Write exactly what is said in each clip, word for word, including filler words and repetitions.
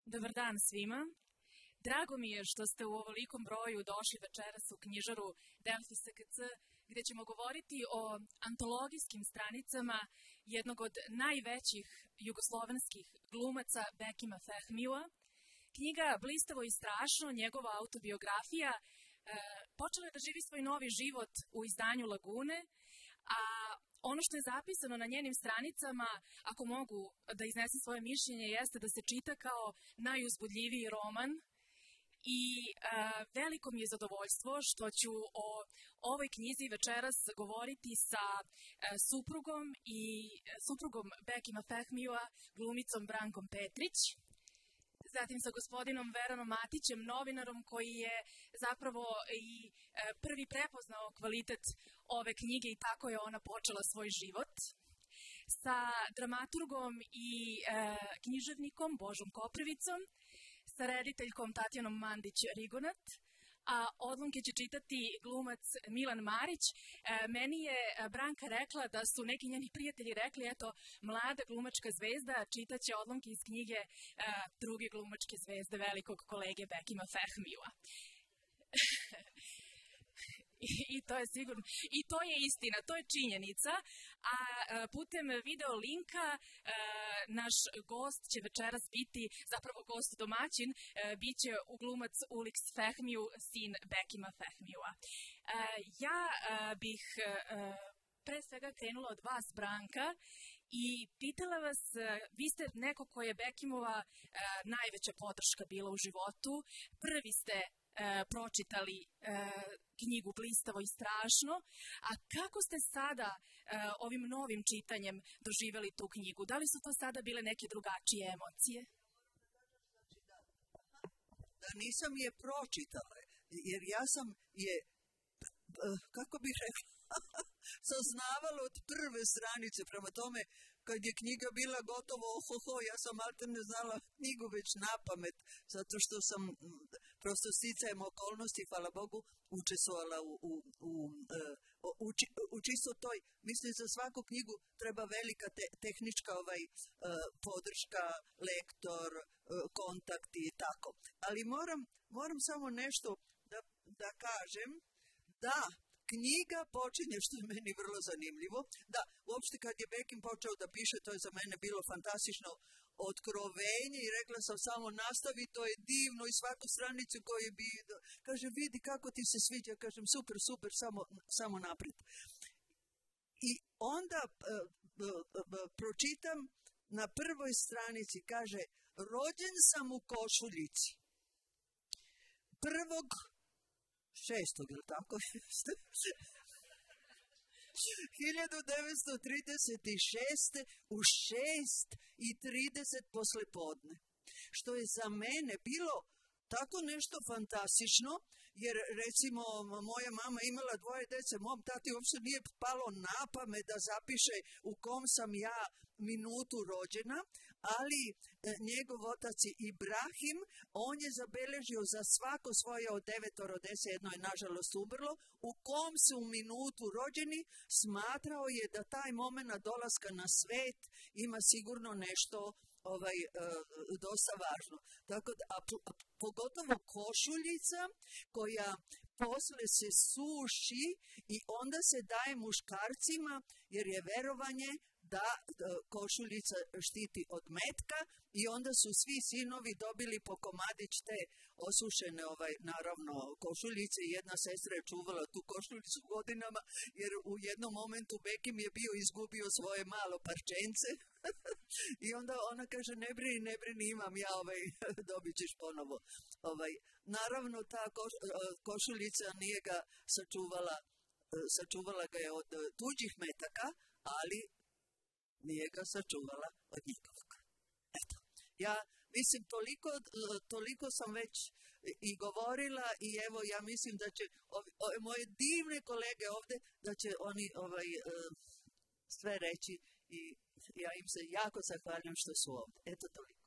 Dobar dan svima. Drago mi je što ste u ovolikom broju došli večeras u knjižaru Delfi S K C, gdje ćemo govoriti o antologijskim stranicama jednog od najvećih jugoslovenskih glumaca Bekima Fehmija. Knjiga Blistavo i strašno, njegova autobiografija, e, počela je da živi svoj novi život u izdanju Lagune, a ono što je zapisano na njenim stranicama, ako mogu da iznesem svoje mišljenje, jeste da se čita kao najuzbudljiviji roman. I e, veliko mi je zadovoljstvo što ću o ovoj knjizi večeras govoriti sa e, suprugom i e, suprugom Bekima Fehmija, glumicom Brankom Petrić, zatim sa gospodinom Veranom Matićem, novinarom koji je zapravo i e, prvi prepoznao kvalitet ove knjige i tako je ona počela svoj život, sa dramaturgom i e, književnikom Božom Koprivicom, sa rediteljkom Tatjanom Mandić-Rigonat, a odlomke će čitati glumac Milan Marić. E, meni je Branka rekla da su neki njeni prijatelji rekli, eto, mlada glumačka zvezda čitaće odlomke iz knjige e, druge glumačke zvezde, velikog kolege Bekima Fehmija. I, I to je sigurno, i to je istina, to je činjenica, a putem video linka naš gost će večeras biti, zapravo gost domaćin, bit će uglumac Uliks Fehmiju, sin Bekima Fehmija. Ja bih pre svega krenula od vas, Branka, i pitala vas, vi ste neko ko je Bekimova najveća podrška bila u životu, prvi ste pročitali knjigu Blistavo i strašno, a kako ste sada ovim novim čitanjem doživjeli tu knjigu? Da li su to sada bile neke drugačije emocije? Da nisam je pročitala, jer ja sam je, kako bih rekla, saznavala od prve stranice, prema tome kad je knjiga bila gotovo, ohoho, ja sam alterne znala knjigu već na pamet, zato što sam prosto sticajem okolnosti, hvala Bogu, učestvovala u, u, u, u, u čisto toj, mislim za svaku knjigu treba velika te, tehnička ovaj, podrška, lektor, kontakti i tako. Ali moram, moram samo nešto da, da kažem, da knjiga počinje, što je meni vrlo zanimljivo, da uopšte kad je Bekim počeo da piše, to je za mene bilo fantastično otkrovenje i rekla sam samo nastavi, to je divno i svaku stranicu koju bi, kaže vidi kako ti se sviđa, kažem super, super, samo, samo naprijed. I onda uh, uh, uh, pročitam na prvoj stranici, kaže rođen sam u Košuljici. Prvog šestog, ili tako? hiljadu devetsto trideset šeste u šest i trideset poslijepodne. Što je za mene bilo tako nešto fantastično, jer recimo moja mama imala dvoje dece, mom tati uopće nije palo na pamet da zapiše u kom sam ja minutu rođena, ali njegov otac Ibrahim, on je zabeležio za svako svoje od devetoro dece, jedno je nažalost umrlo, u kom su u minutu rođeni, smatrao je da taj moment dolaska na svet ima sigurno nešto ovaj, e, dosta važno. Tako da, a, a pogotovo košuljica koja posle se suši i onda se daje muškarcima jer je verovanje da košuljica štiti od metka i onda su svi sinovi dobili po komadić te osušene, ovaj, naravno, košuljice i jedna sestra je čuvala tu košuljicu godinama jer u jednom momentu Bekim je bio izgubio svoje malo parčence i onda ona kaže ne brini, ne brini, imam ja, ovaj, dobit ćeš ponovo. Ovaj, naravno, ta koš, košuljica nije ga sačuvala, sačuvala ga je od tuđih metaka, ali nije ga sačuvala od njegovog. Eto, ja mislim toliko, toliko sam već i govorila i evo ja mislim da će ovi, ove, moje divne kolege ovdje, da će oni ovaj, sve reći i ja im se jako zahvaljujem što su ovdje. Eto toliko.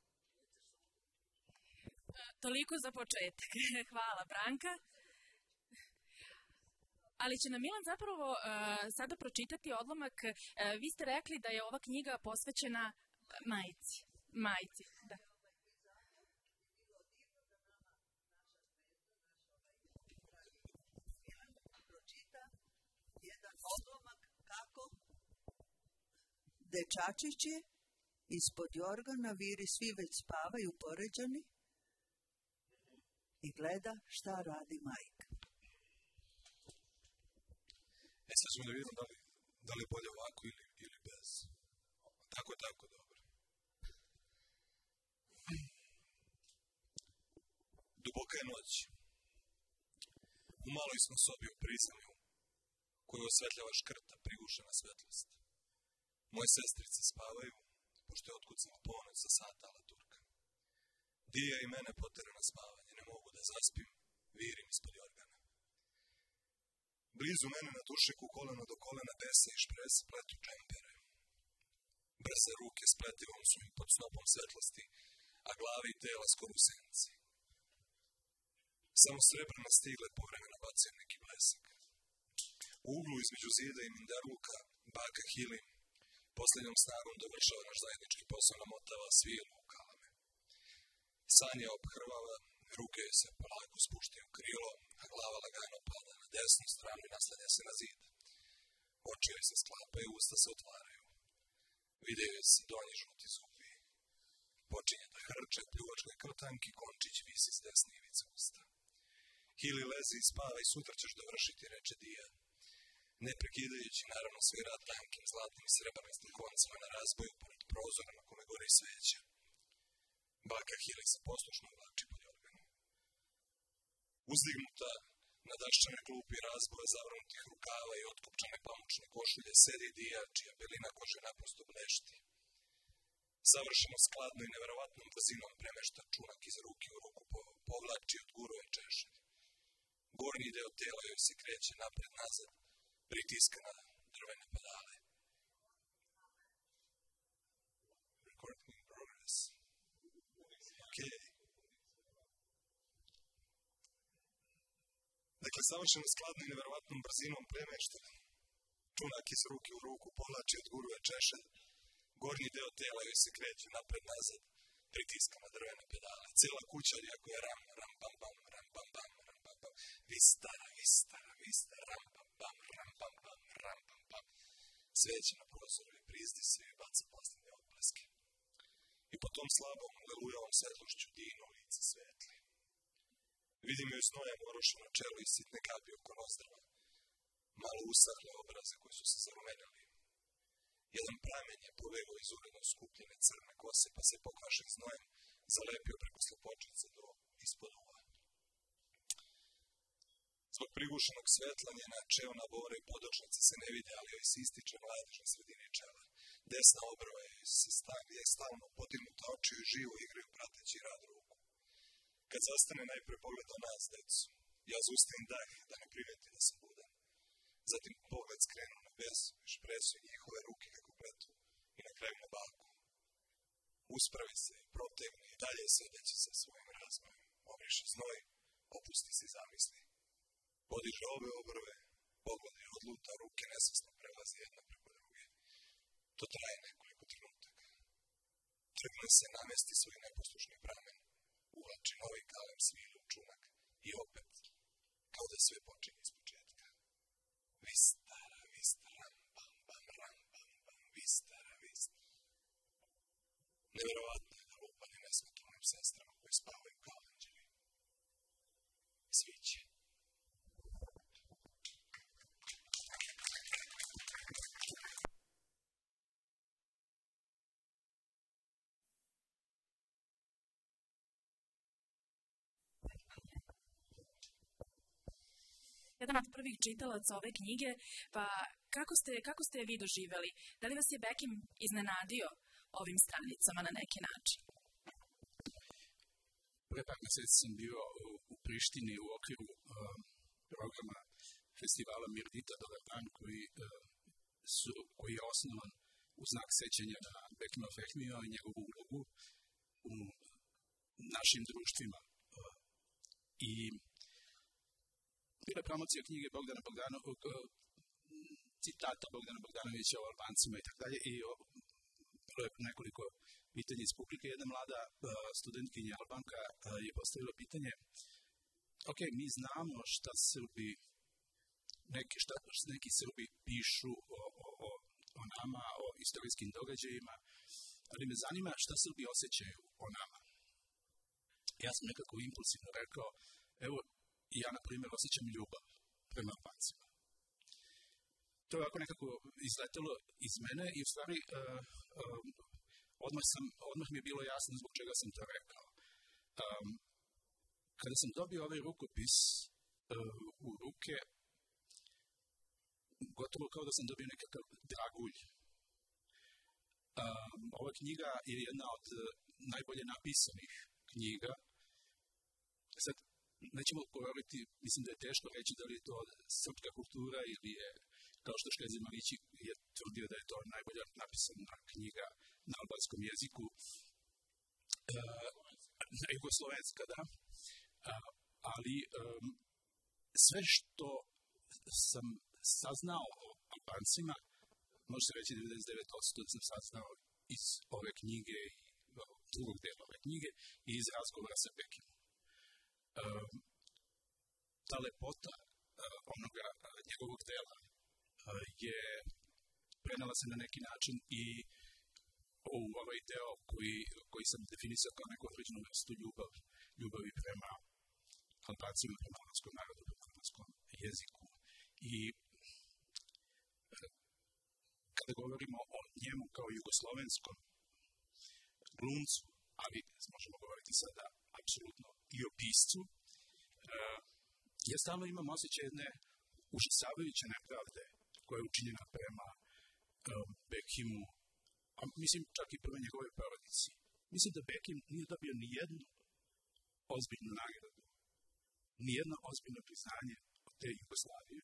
Toliko za početak. Hvala, Branka. Ali će nam Milan zapravo uh, sada pročitati odlomak. Uh, vi ste rekli da je ova knjiga posvećena majici. Majici, da. dečačići ispod jorgana, viri svi već spavaju poređani i gleda šta radi majka. E sad ćemo da vidimo da li, da li je bolje ovako ili, ili bez. Tako je tako dobro. Duboka je noć. U maloj smo sobi u prizemlju koju osvetljava škrta prigušena svetlost. Moje sestrice spavaju, pošto je otkucala ponoć za sata alaturka. Dija i mene potera na spavanje, ne mogu da zaspim, virim ispod jorgana. Blizu mene na dušeku koleno do kolena dese i špres pletu džempere. Brze ruke spletivom su im pod snopom svetlosti, a glave i tela skoro u senci. Samo srebrne stigle povremeno bacaju neki blesak. U uglu između zida i mindaruka baka Hili posljednjom snagom dovršava naš zajednički posao, namotava svilu u kalame. Sanja obhrvava, ruke joj se polako spuštaju u krilo, a glava lagano pada na desnu stranu i naslanja se na zid. Oči joj se sklapaju, usta se otvaraju. Vide joj se donji žuti zubi. Počinje da hrče, pljuvačkoj krtanki, končić visi s desne ivice usta. Hili lezi i spava i sutra ćeš dovršiti, reče Dija. Ne prekidajući naravno svoj rad tankim, zlatnim i srebrnistim koncima na razboju pored prozora na kome gori sveća. Baka Hili se poslušno vlači pod jorganom. Uzdignuta na daščane klupi razboja zavrnutih rukava i otkupčane pamučne košulje sedi Dija, čija belina kože naprosto blešti. Savršeno skladno i neverovatnom brzinom premešta čunak iz ruke u ruku, povlači, odguruje češelj. Gornji deo tela joj se kreće napred-nazad, pritiska na drvene pedale. Recording in progress. Okay. Dakle, savršeno skladno i neverovatnom brzinom premešta čunak iz ruke u ruku, povlači, odguruje češelj. Gornji deo tela joj se kreće napred-nazad, pritiska na drvene pedale. Cijela kuća iako je ram, ram, bam, bam, ram, bam, bam, ram, bam, bam, vistara, vistara, vistara, ram, bam, bam, ram, bam, bam, ram, bam, bam. Sveće na prozoru i prizdi se i baca posljednje odbleske. I po tom slabom, lelujavom svetlošću Dijino lice svetli. Vidim joj znojem orošeno čelo i sitne kapi oko nozdrava. Malo usahle obraze koji su se zarumenjali. Jedan pramen je poveo iz uredno skupljene crne kose, pa se pokvašen znojem zalepio preko slepočice do ispod uva. Zbog prigušenog svetla njena čeona bora i podočnice se ne vide, ali joj se ističe mladež na sredini čela. Desna obrva je se stavlja stalno podignuta, oči joj živo igraju prateći rad ruku. Kad zastane najpre pogleda nas, decu, ja zaustavim dah da ne primeti da sam budan. Zatim pogled skrenu na besu i špresu i njihove ruke kako pletu i na kraju na baku. Uspravi se, protegne i dalje sedeći sa svojim razvojem. Obriše znoj, opusti se i zamisli. Podiže obe obrve, pogled je odluta, ruke nesvesno prelaze jedna preko druge. To traje nekoliko trenutaka. Trgne se, namesti svoj neposlušni pramen, uvlači novi kalem svilu u čunak i opet, kao da sve počinje iz početka. Vistara, vistara, bam, bam, ram, bam, bam, vistara, vistara. Neverovatno je da lupanje ne smeta mojim sestrama koji spavaju kao anđeli. Sviće. Jedan od prvih čitalaca ove knjige, pa kako ste, kako ste je vi doživjeli? Da li vas je Bekim iznenadio ovim stranicama na neki način? Pre par mjeseci sam bio u Prištini u okviru uh, programa festivala Mirdita Dobar dan, koji, uh, su, koji je osnovan u znak sećanja na Bekima Fehmija i njegovu ulogu u našim društvima. Uh, I bila je promocija knjige Bogdana Bogdanovića, citata Bogdana Bogdanovića o Albancima i tako dalje. I bilo je nekoliko pitanja iz publike. Jedna mlada uh, studentkinja Albanka uh, je postavila pitanje: ok, mi znamo šta Srbi, neki, šta neki Srbi pišu o, o, o o nama, o istorijskim događajima, ali me zanima šta Srbi osjećaju o nama. Ja sam nekako impulsivno rekao, evo, ja, na primjer, osjećam ljubav prema Albancima. To je ovako nekako izletelo iz mene i u stvari uh, um, odmah, sam, odmah mi je bilo jasno zbog čega sam to rekao. Um, kada sam dobio ovaj rukopis uh, u ruke, gotovo kao da sam dobio nekakav dragulj. Um, ova knjiga je jedna od uh, najbolje napisanih knjiga. Sad, nećemo govoriti, mislim da je teško reći da li je to srpska kultura ili je, kao što Škezir Marići je tvrdio da je to najbolja napisana knjiga na albanskom jeziku, uh, na jugoslovenska, da. Uh, ali um, sve što sam saznao o Albancima, može se reći devedeset devet posto sam saznao iz ove knjige, drugog dela ove knjige i iz razgovora sa Bekimom. Um, ta lepota uh, onoga uh, njegovog dela uh, je prenala se na neki način i u ovaj deo koji, koji sam definisao kao neku određenu vrstu ljubav, ljubavi prema Albancima, prema albanskom narodu, prema albanskom jeziku. I uh, kada govorimo o njemu kao jugoslovenskom glumcu, ali možemo govoriti sada apsolutno i o piscu, uh, ja stalno imam osjećaj jedne užasavajuće nepravde koja je učinjena prema uh, Bekimu, a mislim čak i prema njegove porodici. Mislim da Bekim nije dobio ni jednu ozbiljnu nagradu, ni jedno ozbiljno priznanje od te Jugoslavije.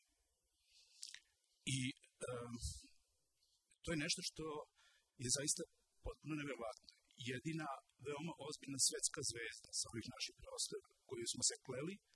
I um, to je nešto što je zaista potpuno nevjerovatno. Jedina veoma ozbiljna svetska zvezda sa ovih naših prostora koju smo se kleli uh,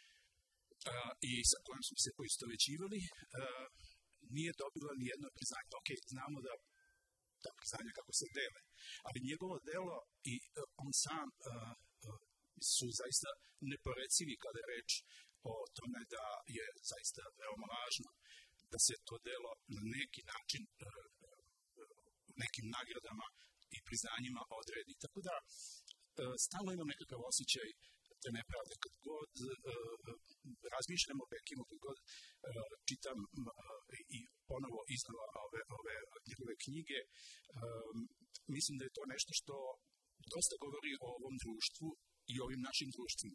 i sa kojom smo se poistovećivali, uh, nije dobila ni jedno priznanje. Ok, znamo da ta priznanja kako se dele, ali njegovo delo i uh, on sam uh, uh, su zaista neporecivi kada je reč o tome da je zaista veoma važno da se to delo na neki način uh, uh, nekim nagradama i priznanjima odredi. Tako da, e, stalno imam nekakav osjećaj te nepravde. Kad god e, razmišljam o Bekimu, kad god e, čitam e, i ponovo iznova ove, ove njegove knjige, e, mislim da je to nešto što dosta govori o ovom društvu i ovim našim društvima.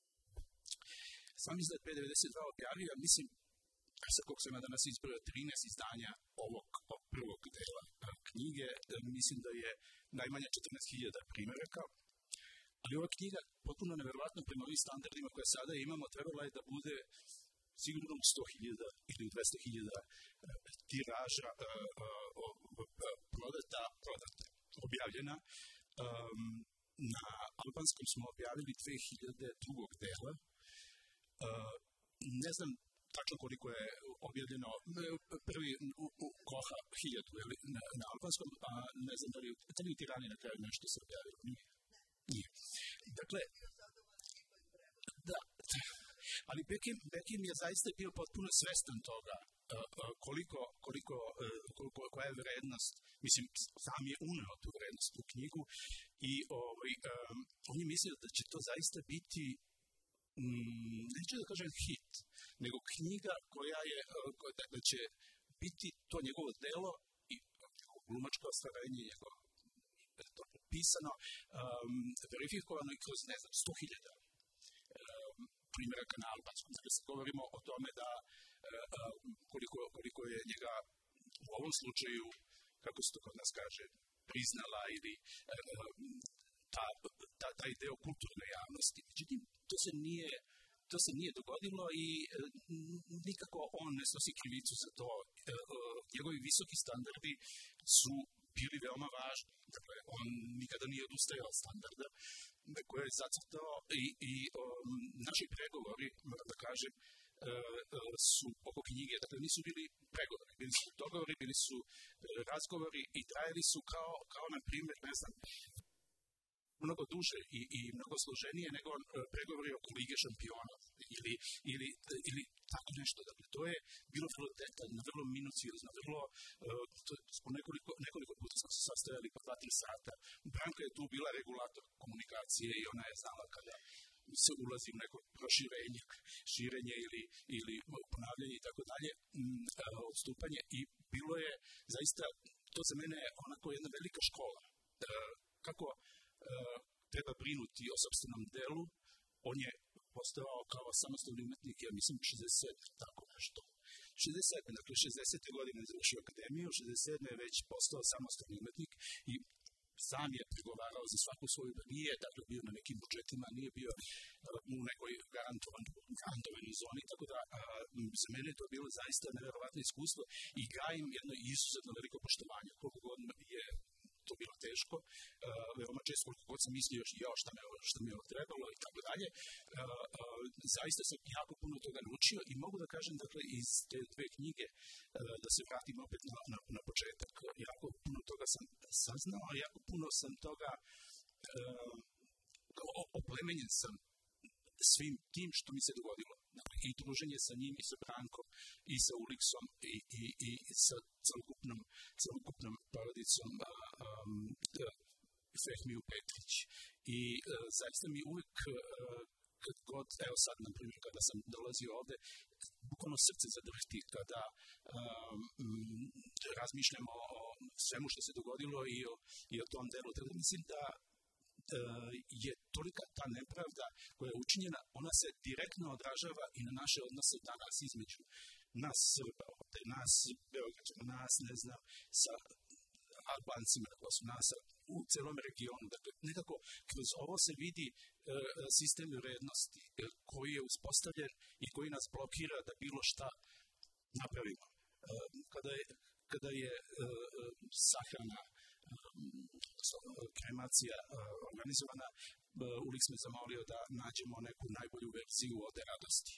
Sam izgled P devedeset dva objavio, mislim, sa kog sam ja danas izbrojao trinaest izdanja ovog, ovog prvog dela a, knjige, a, mislim da je najmanje četrnaest hiljada primjeraka, ali ova knjiga, potpuno nevjerovatno prema ovim standardima koje sada imamo, trebala je da bude sigurno u sto hiljada ili u dvesta hiljada tiraža a, a, a, a, prodata, prodata, objavljena. Um, na albanskom smo objavili dve hiljade drugog dela. Uh, ne znam tačno koliko je objavljeno prvi u, u Koha hiljadu na, na albanskom, a ne znam da li, da li u Tirani na kraju nešto se objavilo. Nije. Nije. Dakle, da, ali Bekim, Bekim je zaista bio potpuno svestan toga uh, uh, koliko, koliko, uh, koliko, koja je vrednost, mislim, sam je uneo tu vrednost u knjigu i ovaj, um, on je mislio da će to zaista biti Mm, neću da kažem hit, nego knjiga koja je, koja, da će biti to njegovo delo i njegovo glumačko ostvarenje, njegovo to pisano, um, verifikovano i kroz, ne znam, sto hiljada um, primjeraka na albanskom. Dakle, sad govorimo o tome da uh, koliko, koliko je njega u ovom slučaju, kako se to kod nas kaže, priznala ili uh, ta, ta, taj deo kulturne javnosti. Međutim, to se nije, to se nije dogodilo i e, nikako on ne snosi krivicu za to. E, e, njegovi visoki standardi su bili veoma važni. Dakle, on nikada nije odustajao od standarda koje je zacrtao i, i um, naši pregovori, moram da kažem, e, su oko knjige, dakle nisu bili pregovori, bili su dogovori, bili su e, razgovori i trajali su kao, kao na primjer, ne znam, mnogo duže i, i mnogo složenije nego uh, pregovori oko Lige šampiona ili, ili, ili tako nešto. Dakle, to je bilo vrlo detaljno, vrlo minuciozno, vrlo, uh, to, smo nekoliko, nekoliko puta smo se sastajali po dva, tri sata. Branka je tu bila regulator komunikacije i ona je znala kada se ulazi u neko proširenje, širenje ili, ili ponavljanje i tako dalje, odstupanje i bilo je zaista, to za mene je onako jedna velika škola. Kako treba brinuti o sopstvenom delu, on je postao kao samostalni umetnik, ja mislim, šezdeset sedme tako nešto. šezdeset sedme dakle, šezdesete godine je završio akademiju, šezdeset sedme je već postao samostalni umetnik i sam je pregovarao za svaku svoju, nije dakle bio na nekim budžetima, nije bio uh, u nekoj garantovanoj zoni, tako da uh, za mene je to bilo zaista nevjerovatno iskustvo i gajim jedno izuzetno veliko poštovanje, koliko god je to bilo teško, uh, veoma često koliko god sam mislio još ja šta me, šta me ovo trebalo i tako dalje. Uh, uh, zaista sam jako puno toga naučio i mogu da kažem dakle iz te dve knjige uh, da se vratim opet na, na, na početak. Jako puno toga sam saznao, jako puno sam toga uh, oplemenjen sam svim tim što mi se dogodilo. Dakle, i druženje sa njim, i sa Brankom, i sa Uliksom, i, i, i sa celokupnom, celokupnom porodicom um, Fehmiju Petrić. I uh, zaista mi uvijek, uh, kad god, evo sad, na primjer, kada sam dolazio ovde, bukvalno srce zadrhti kada um, razmišljamo o svemu što se dogodilo i o, i o tom delu. Tako da mislim da je tolika ta nepravda koja je učinjena, ona se direktno odražava i na naše odnose danas između nas Srba, ovde, nas Beograđana, nas, ne znam, sa Albancima, dakle su nas u celom regionu. Dakle, nekako kroz ovo se vidi e, sistem vrednosti e, koji je uspostavljen i koji nas blokira da bilo šta napravimo. E, kada je, kada je e, sahrana kremacija uh, organizovana, uh, Uliks me zamolio da nađemo neku najbolju verziju Ode radosti.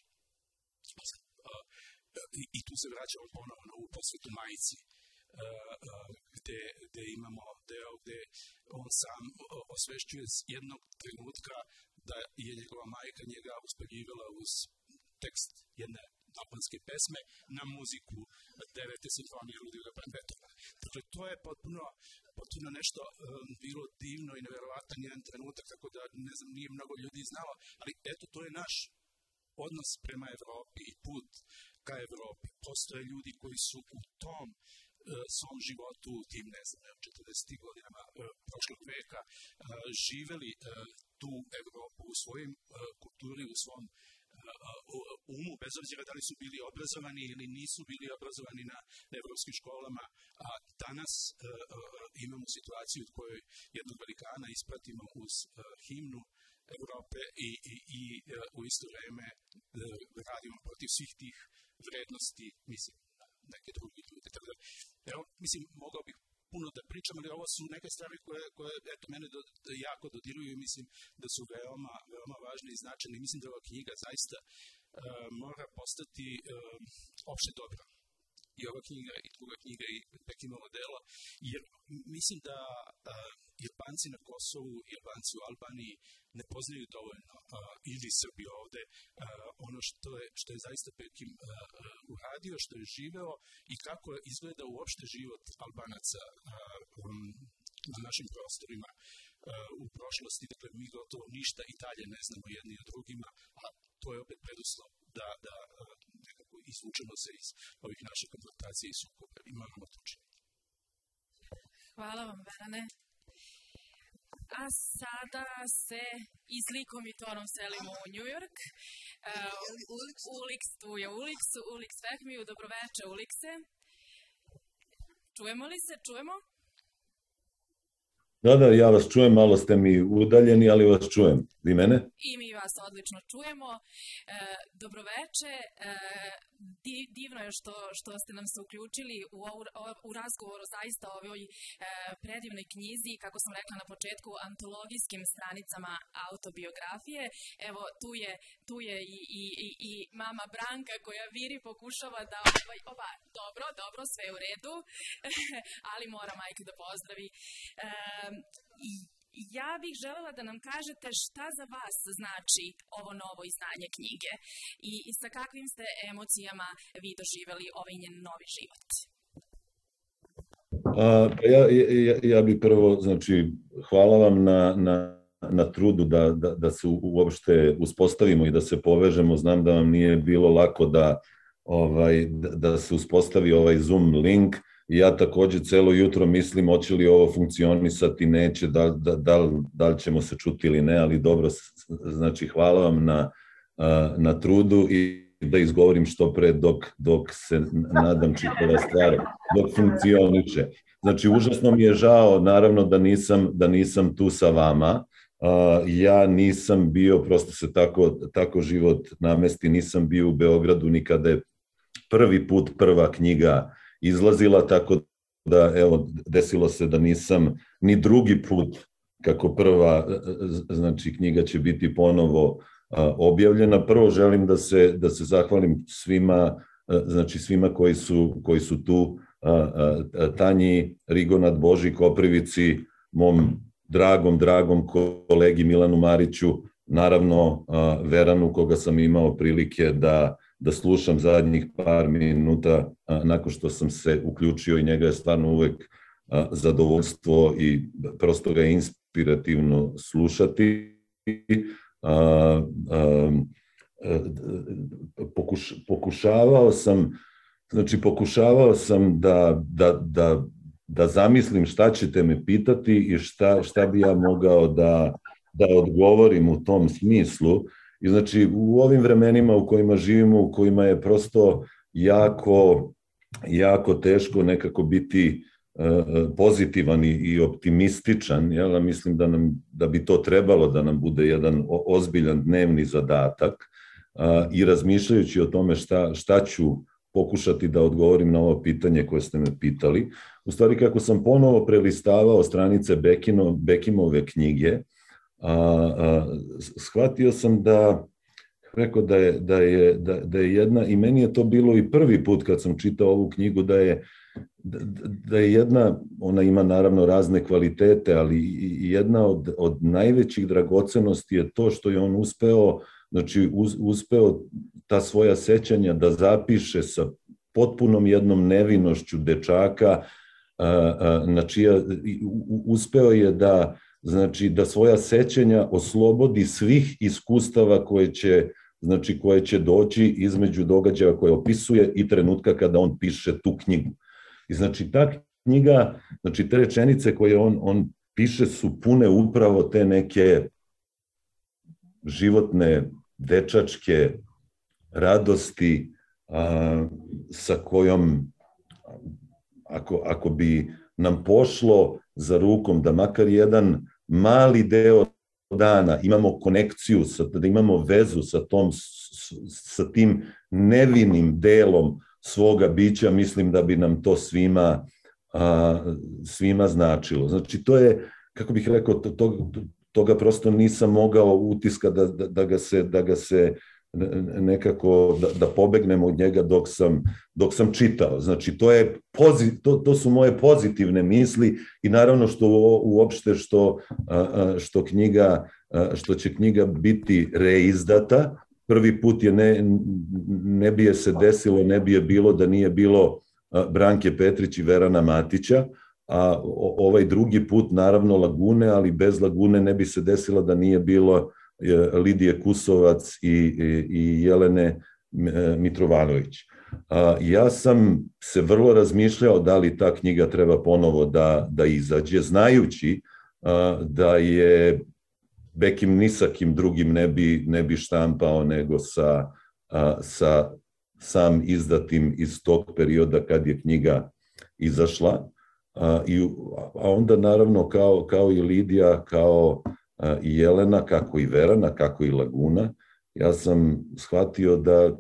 Uh, i, I tu se vraćamo ponovo na ovu posvetu majici, uh, uh, gde, gde imamo deo gde on sam uh, osvešćuje jednog trenutka da je njegova majka njega uspeljivala uz tekst jedne albanske pesme na muziku devete simfonije Ludviga van Beethovena. Dakle, to je potpuno, potpuno nešto um, bilo divno i nevjerovatan jedan trenutak, tako da, ne znam, nije mnogo ljudi znalo, ali eto, to je naš odnos prema Evropi i put ka Evropi. Postoje ljudi koji su u tom uh, svom životu, u tim, ne znam, četrdesetim godinama uh, prošlog veka, uh, živeli uh, tu Evropu u svojim uh, kulturi, u svom umu, bez obzira da li su bili obrazovani ili nisu bili obrazovani na evropskim školama, a danas uh, uh, imamo situaciju u kojoj jednog velikana ispratimo uz uh, himnu Evrope i, i, i uh, u isto vreme uh, radimo protiv svih tih vrednosti, mislim, na neke druge ljude. Tako da, evo, mislim, mogao bih puno da pričam, ali ovo su neke stvari koje, koje eto, mene do, jako dodiruju i mislim da su veoma, veoma važne i značajne. Mislim da ova knjiga zaista uh, mora postati uh, opšte dobro. I ova knjiga, i druga knjiga, i Bekimovo delo, jer mislim da uh, Albanci na Kosovu i Albanci u Albaniji ne poznaju dovoljno, uh, ili Srbi ovde, uh, ono što je, što je zaista Bekim uh, uh, uradio, što je živeo i kako izgleda uopšte život Albanaca uh, um, na našim prostorima uh, u prošlosti. Dakle, mi gotovo ništa i dalje ne znamo jedni o drugima, a to je opet preduslov da, da uh, nekako izvučemo se iz ovih naših konfrontacija i sukoba i moramo to učiniti. Hvala vam, Verane. A sada se izlikom i tonom selimo u New York. Uh, Uliks, tu je Uliks, Uliks Fehmiju, dobroveče Ulikse. Čujemo li se? Čujemo? Da, da, ja vas čujem, malo ste mi udaljeni, ali vas čujem. Vi mene? I mi vas odlično čujemo. E, dobroveče. E, di, divno je što, što ste nam se uključili u, ovu, u razgovoru zaista o ovoj e, predivnoj knjizi, kako sam rekla na početku, antologijskim stranicama autobiografije. Evo, tu je, tu je i, i, i, i mama Branka koja viri pokušava da... Ovaj, oba, dobro, dobro, sve u redu, ali mora majka da pozdravi. E, i, ja bih želela da nam kažete šta za vas znači ovo novo izdanje knjige i, i sa kakvim ste emocijama vi doživjeli ovaj njen novi život. A, ja, ja, ja bih prvo, znači, hvala vam na, na, na trudu da, da, da se uopšte uspostavimo i da se povežemo. Znam da vam nije bilo lako da, ovaj, da, da se uspostavi ovaj Zoom link. I ja takođe celo jutro mislim hoće li ovo funkcionisati, neće, da, da, da, da li ćemo se čuti ili ne, ali dobro, znači hvala vam na, na trudu i da izgovorim što pre dok, dok se nadam čitava stvar, dok funkcioniše. Znači, užasno mi je žao, naravno, da nisam, da nisam tu sa vama. Ja nisam bio, prosto se tako, tako život namesti, nisam bio u Beogradu ni kada je prvi put prva knjiga izlazila, tako da, evo, desilo se da nisam ni drugi put, kako prva, znači, knjiga će biti ponovo objavljena. Prvo želim da se, da se zahvalim svima, znači svima koji su, koji su tu, Tanji Rigonat, Boži Koprivici, mom dragom, dragom kolegi Milanu Mariću, naravno Veranu, koga sam imao prilike da, da slušam zadnjih par minuta nakon što sam se uključio i njega je stvarno uvek zadovoljstvo i prosto ga je inspirativno slušati. A, a, pokuš, pokušavao sam znači pokušavao sam da, da, da, da zamislim šta ćete me pitati i šta, šta bi ja mogao da, da odgovorim u tom smislu. I znači u ovim vremenima u kojima živimo, u kojima je prosto jako, jako teško nekako biti pozitivan i optimističan, ja mislim da, nam, da bi to trebalo da nam bude jedan ozbiljan dnevni zadatak i razmišljajući o tome šta, šta ću pokušati da odgovorim na ovo pitanje koje ste me pitali. U stvari, kako sam ponovo prelistavao stranice Bekino, Bekimove knjige, a, a, shvatio sam da rekao da je, da, je, da, da je jedna, i meni je to bilo i prvi put kad sam čitao ovu knjigu, da je Da, da je jedna, ona ima naravno razne kvalitete, ali jedna od, od najvećih dragocenosti je to što je on uspeo, znači uz, uspeo ta svoja sećanja da zapiše sa potpunom jednom nevinošću dečaka, a, a, znači ja, uspeo je da, znači, da svoja sećanja oslobodi svih iskustava koje će, znači, koje će doći između događaja koje opisuje i trenutka kada on piše tu knjigu. I znači ta knjiga, znači te rečenice koje on, on piše su pune upravo te neke životne, dečačke radosti a, sa kojom, ako, ako bi nam pošlo za rukom da makar jedan mali deo dana imamo konekciju, sa, da imamo vezu sa, tom, sa tim nevinim delom svoga bića, mislim da bi nam to svima, a, svima značilo. Znači, to je, kako bih rekao, to, to, toga prosto nisam mogao utiska da, da, da, ga se, da ga se nekako, da, da pobegnem od njega dok sam, dok sam čitao. Znači, to, je, to, to su moje pozitivne misli i naravno što uopšte što, što, knjiga, što će knjiga biti reizdata. Prvi put je ne, ne bi je se desilo, ne bi je bilo da nije bilo Branke Petrić i Verana Matića, a ovaj drugi put naravno Lagune, ali bez Lagune ne bi se desilo da nije bilo Lidije Kusovac i, i, i Jelene Mitrovanović. Ja sam se vrlo razmišljao da li ta knjiga treba ponovo da, da izađe, znajući da je Bekim ni sa kim drugim ne bi, ne bi štampao nego sa, a, sa sam izdatim iz tog perioda kad je knjiga izašla. A, i, a onda naravno kao, kao i Lidija, kao a, i Jelena, kako i Verana, kako i Laguna, ja sam shvatio da,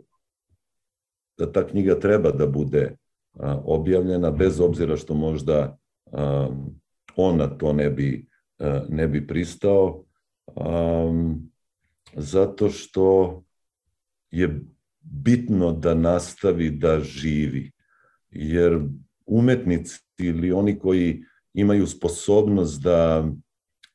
da ta knjiga treba da bude a, objavljena, bez obzira što možda a, ona to ne bi, a, ne bi pristao. Um, zato što je bitno da nastavi da živi, jer umetnici ili oni koji imaju sposobnost da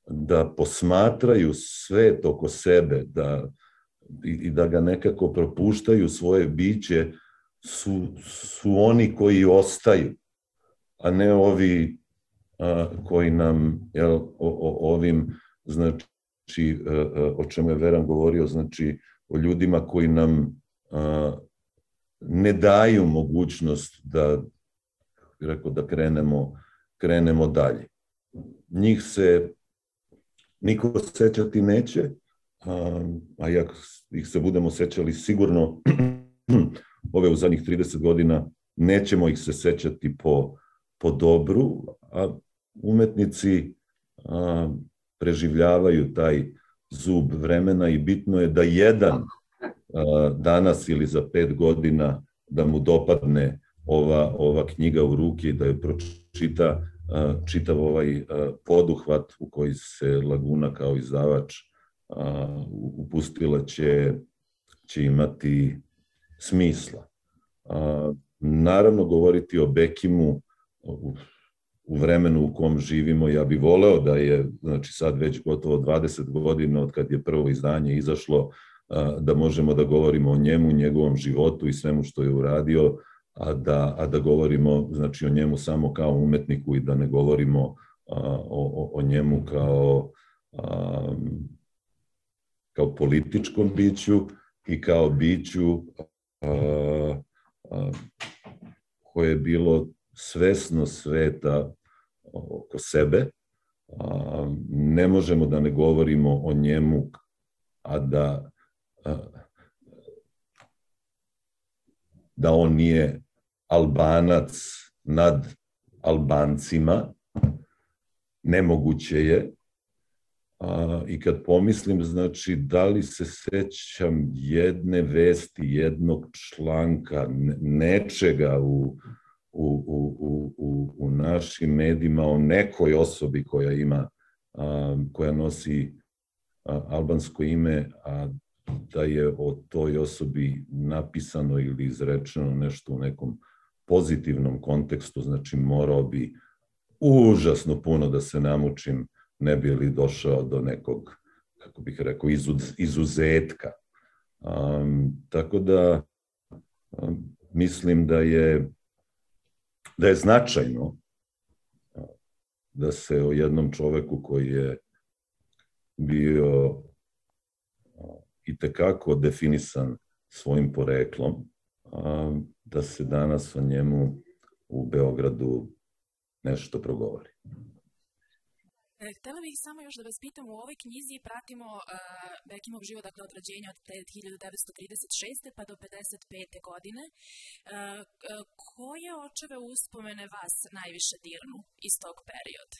da posmatraju svet oko sebe, da, i, i da ga nekako propuštaju svoje biće, su, su oni koji ostaju, a ne ovi a, koji nam, jel, o, o, ovim, znači, a, o čemu je Veran govorio, znači, o ljudima koji nam a, ne daju mogućnost da, rekao, da krenemo, krenemo dalje. Njih se niko sećati neće, a, a jak ih se budemo sećali sigurno ove u zadnjih trideset godina, nećemo ih se sećati po, po dobru, a umetnici a, preživljavaju taj zub vremena i bitno je da jedan a, danas ili za pet godina da mu dopadne ova, ova knjiga u ruke i da je pročita a, čitav ovaj a, poduhvat u koji se Laguna kao izdavač a, upustila će, će imati smisla. A, naravno, govoriti o Bekimu u, u vremenu u kom živimo, ja bih voleo da je, znači sad već gotovo dvadeset godina od kad je prvo izdanje izašlo, a, da možemo da govorimo o njemu, njegovom životu i svemu što je uradio, a da, a da govorimo, znači, o njemu samo kao umetniku i da ne govorimo a, o, o njemu kao, a, kao političkom biću i kao biću a, a, koje je bilo svesno sveta oko sebe. A, ne možemo da ne govorimo o njemu, a da a, da on nije Albanac nad Albancima, nemoguće je. A, I kad pomislim, znači, da li se sećam jedne vesti, jednog članka, nečega u, u, u, u, u našim medijima o nekoj osobi koja ima, a, koja nosi a, albansko ime, a da je o toj osobi napisano ili izrečeno nešto u nekom pozitivnom kontekstu, znači morao bi užasno puno da se namučim, ne bi li došao do nekog, kako bih rekao, izuz, izuzetka. Um, tako da um, mislim da je, da je značajno da se o jednom čoveku koji je bio i tekako definisan svojim poreklom, da se danas o njemu u Beogradu nešto progovori. Htela bih samo još da vas pitam, u ovoj knjizi pratimo uh, Bekimov život, dakle od rođenja od hiljadu devetsto trideset šeste pa do pedeset pete godine. Uh, uh, koje očeve uspomene vas najviše dirnu iz tog perioda?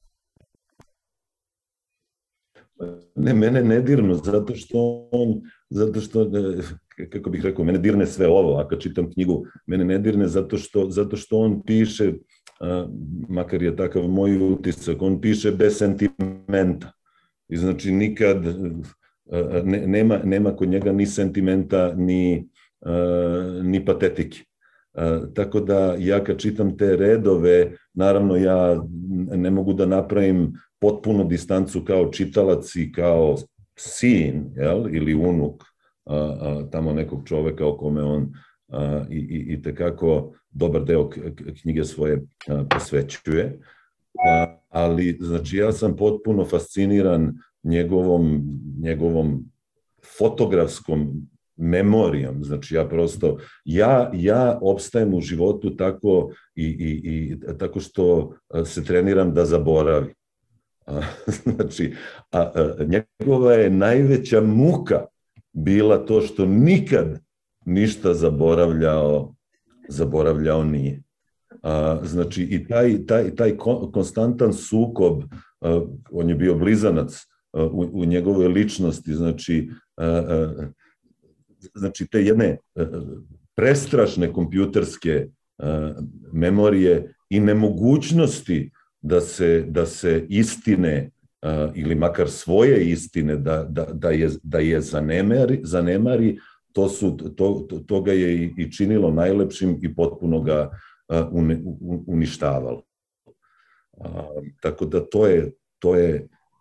Ne, mene ne dirnu, zato što on, zato što, kako bih rekao, mene dirne sve ovo, a kad čitam knjigu, mene ne dirne zato što, zato što on piše, a, makar je takav moj utisak, on piše bez sentimenta. I znači nikad a, ne, nema, nema kod njega ni sentimenta, ni, a, ni patetike. A, tako da ja kad čitam te redove, naravno ja ne mogu da napravim potpunu distancu kao čitalac i kao sin, jel, ili unuk a, a, tamo nekog čoveka o kome on a, i, i, i tekako dobar deo knjige svoje a, posvećuje. A, ali, znači, ja sam potpuno fasciniran njegovom, njegovom fotografskom memorijom. Znači, ja prosto, ja, ja opstajem u životu tako i, i, i tako što se treniram da zaboravim. A, znači, a, a, njegova je najveća muka bila to što nikad ništa zaboravljao, zaboravljao nije. A, znači, i taj, taj, taj konstantan sukob, a, on je bio blizanac a, u, u njegovoj ličnosti, znači, a, a, znači te jedne a, prestrašne kompjuterske a, memorije i nemogućnosti da se, da se istine uh, ili makar svoje istine da, da, da je, da je zanemari, zanemari to, su, to, to, to ga je i, i činilo najlepšim i potpuno ga uh, un, uništavalo. Uh, tako da to je, to je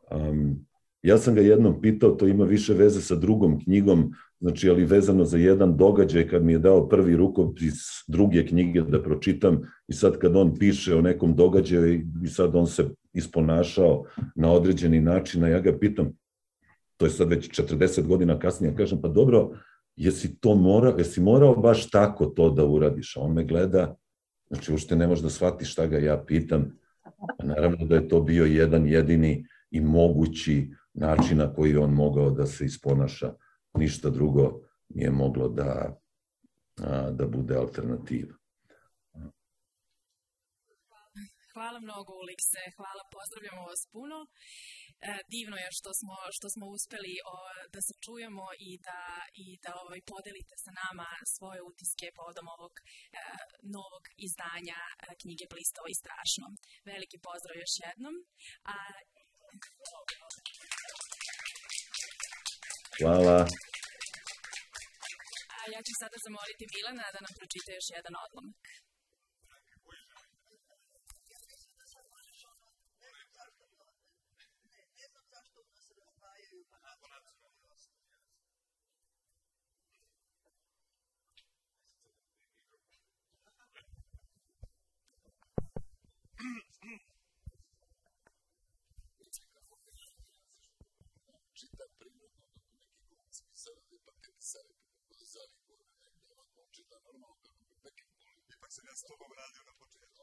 Um, ja sam ga jednom pitao, to ima više veze sa drugom knjigom, znači, ali vezano za jedan događaj kad mi je dao prvi rukopis druge knjige da pročitam i sad kad on piše o nekom događaju i sad on se isponašao na određeni način, a ja ga pitam, to je sad već četrdeset godina kasnije, kažem, pa dobro, jesi to morao, jesi morao baš tako to da uradiš? A on me gleda, znači, ušte ne možeš da shvatiš šta ga ja pitam, a naravno da je to bio jedan jedini i mogući način na koji on mogao da se isponaša. Ništa drugo nije moglo da, da bude alternativa. Hvala mnogo, Ulikse, hvala, pozdravljamo vas puno. E, divno je što smo, što smo uspeli o, da se čujemo i da, i da ovaj, podelite sa nama svoje utiske povodom ovog e, novog izdanja e, knjige Blistavo i strašno. Veliki pozdrav još jednom. A... Hvala. A ja ću sada zamoliti Milana da nam pročita još jedan odlomak. Ipak sam ja s tobom radio na početku.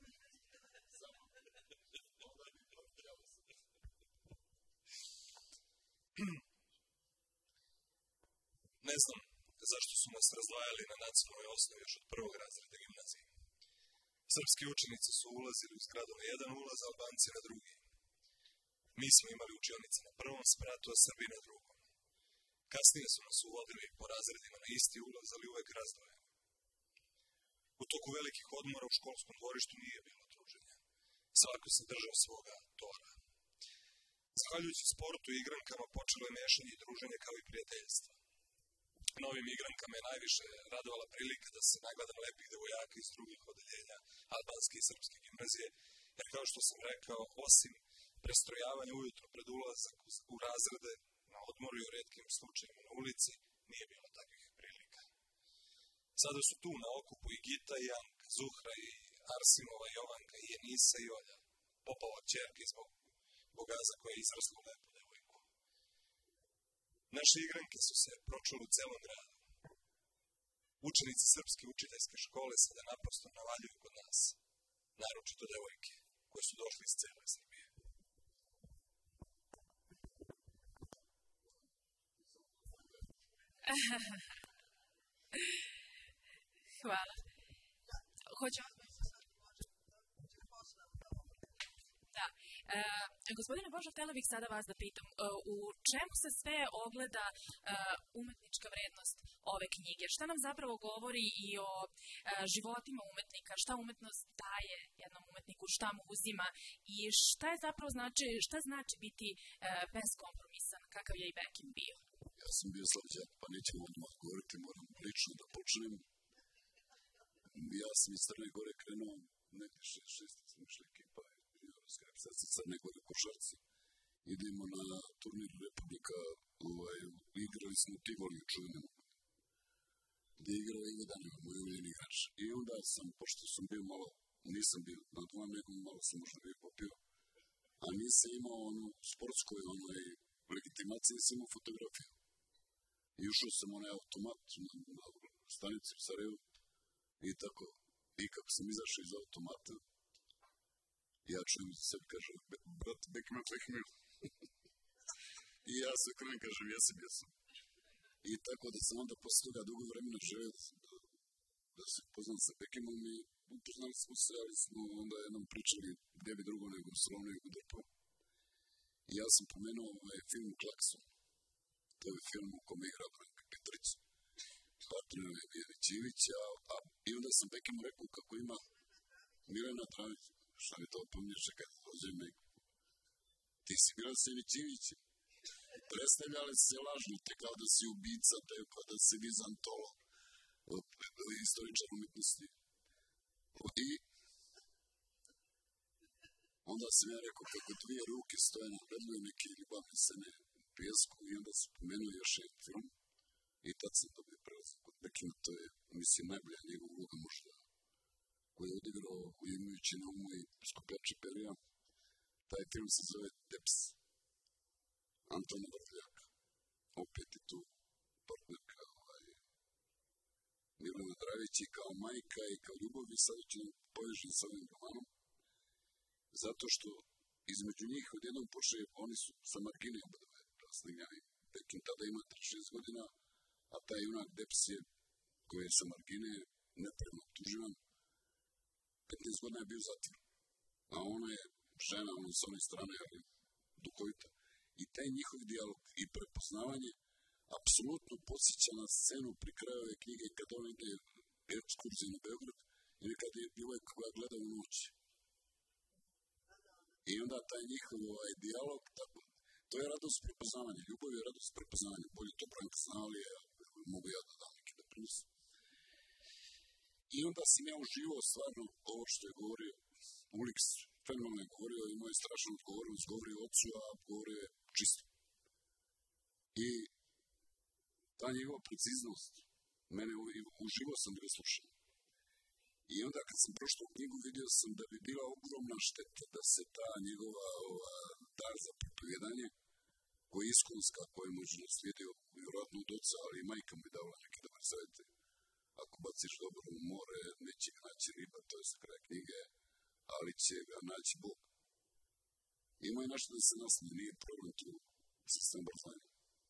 Ne znam zašto su nas razdvajali na nacionalnoj osnovi još od prvog razreda gimnazije. Srpski učenici su ulazili u zgradu na jedan ulaz, Albanci na drugi. Mi smo imali učionice na prvom spratu, a Srbi na drugom. Kasnije su nas uvodili po razredima na isti ulaz, ali uvek razdvojeni. U toku velikih odmora u školskom dvorištu nije bilo druženja. Svako se držao svoga tora. Zahvaljujući sportu i igrankama počelo je mešanje i druženje kao i prijateljstvo. Novim igrankama je najviše radovala prilika da se nagledam lepih devojaka iz drugih odeljenja albanske i srpske gimnazije, jer kao što sam rekao, osim prestrojavanja ujutro pred ulazak u razrede, na odmoru i u retkim slučajima na ulici, nije bilo takvih prilika. Sada su tu na okupu i Gita i Janka, Zuhra i Arsimova, Jovanka i Enisa i Olja, Popova ćerka iz Bogaza koja je izrasla u lepu devojku. Naše igranke su se pročule u celom gradu. Učenici srpske učiteljske škole sada naprosto navaljuju kod nas, naročito devojke koje su došli iz cele Srbije. Hvala. Hoću? Da. E, gospodine Božo, htjela bih sada vas da pitam, e, u čemu se sve ogleda e, umetnička vrednost ove knjige? Šta nam zapravo govori i o e, životima umetnika? Šta umetnost daje jednom umetniku? Šta mu uzima? I šta je zapravo znači, šta znači biti e, beskompromisan, kakav je i Bekim bio? Ja sam bio slađak, pa nećemo odmah govoriti, moram lično da počnem. Ja sam iz Crne Gore krenuo, nekde šest, šest, smo išli ekipa, juniorska reprezentacija Crne Gore košarci. Idemo na turnir Republika, ovaj, igrali smo u Tivoli, čuvenom. Gde je igrao Ivedan, moj uljeni igrač. I onda sam, pošto sam bio malo, nisam bio na dvom nekom, malo sam možda bio popio, a nisam imao onu sportskoj, onoj legitimacije, nisam imao fotografiju. I ušao sam onaj automat na, na stanici u Sarajevu i tako. I kako sam izašao iz automata, ja čujem se sebi, kažem, brat, Bekima Fehmil. I ja se okrenem, kažem, jesam, jesam. I tako da sam onda posle toga dugo vremena želeo da, da, da se poznam sa Bekimom i upoznali smo se, ali smo onda jednom pričali gdje bi drugo nego u Slovnu i u Drpu. I ja sam pomenuo ovaj film Klakson. To je film u kome igra Branka Petrić. Partner je Vjerić Ivić, a, a i onda sam Bekimu rekao kako ima Milena Travić, šta mi to pomnješ, čekaj da dođem me. Ti si Milan Sević-Ivić, predstavljali se lažno, te kao da si ubica, te kao da si Vizantolo, istoričar umetnosti. I onda sam ja rekao kako dvije ruke stoje na predlju neke ljubavne scene u pijesku i onda sam pomenuo još jedan film i tad sam dobio prelazak kod Bekina, to je, mislim, najbolja njegova uloga možda koju je odigrao imajući na umu i Skupljače perija. Taj film se zove Deps, Antona Vrtljaka. Opet je tu partnerka ovaj, Milena Dravić i kao majka i kao ljubav i sad ću povežiti sa ovim romanom. Zato što između njih odjednom počne, oni su sa margine obadove raslignjani. Bekin tada ima trideset šest godina, a taj junak Deps je, koji je sa margine nepravno optuživan, petnaest godina je bio zatvor. A ona je žena, ona s one strane, ali duhovita. I taj njihov dijalog i prepoznavanje apsolutno podsjeća na scenu pri kraju ove knjige kada on ide ekskurziju na Beograd ili kada je djevojka koja gleda u noć. I onda taj njihov ovaj, dijalog, tako, to je radost prepoznavanja. Ljubav je radost prepoznavanja. Bolje to Branka znali, ja mogu ja da dam neki doprinos. I onda sam ja uživao stvarno ovo što je govorio Uliks, fenomenalno je govorio, imao je strašnu odgovornost, govorio o ocu, a govorio je čisto. I ta njegova preciznost, mene uživao sam da ga slušam. I onda kad sam prošao knjigu, vidio sam da bi bila ogromna šteta da se ta njegova ova, dar za pripovjedanje, koja je iskonska, koja je možda naslijedio vjerojatno od oca, ali i majka mu je davala neke dobre savjete. Ako baciš dobro u more, neće ga naći riba, to je sa kraja knjige, ali će ga naći Bog. Ima je nešto da se nasmije, nije problem tu sa svem brzanjem.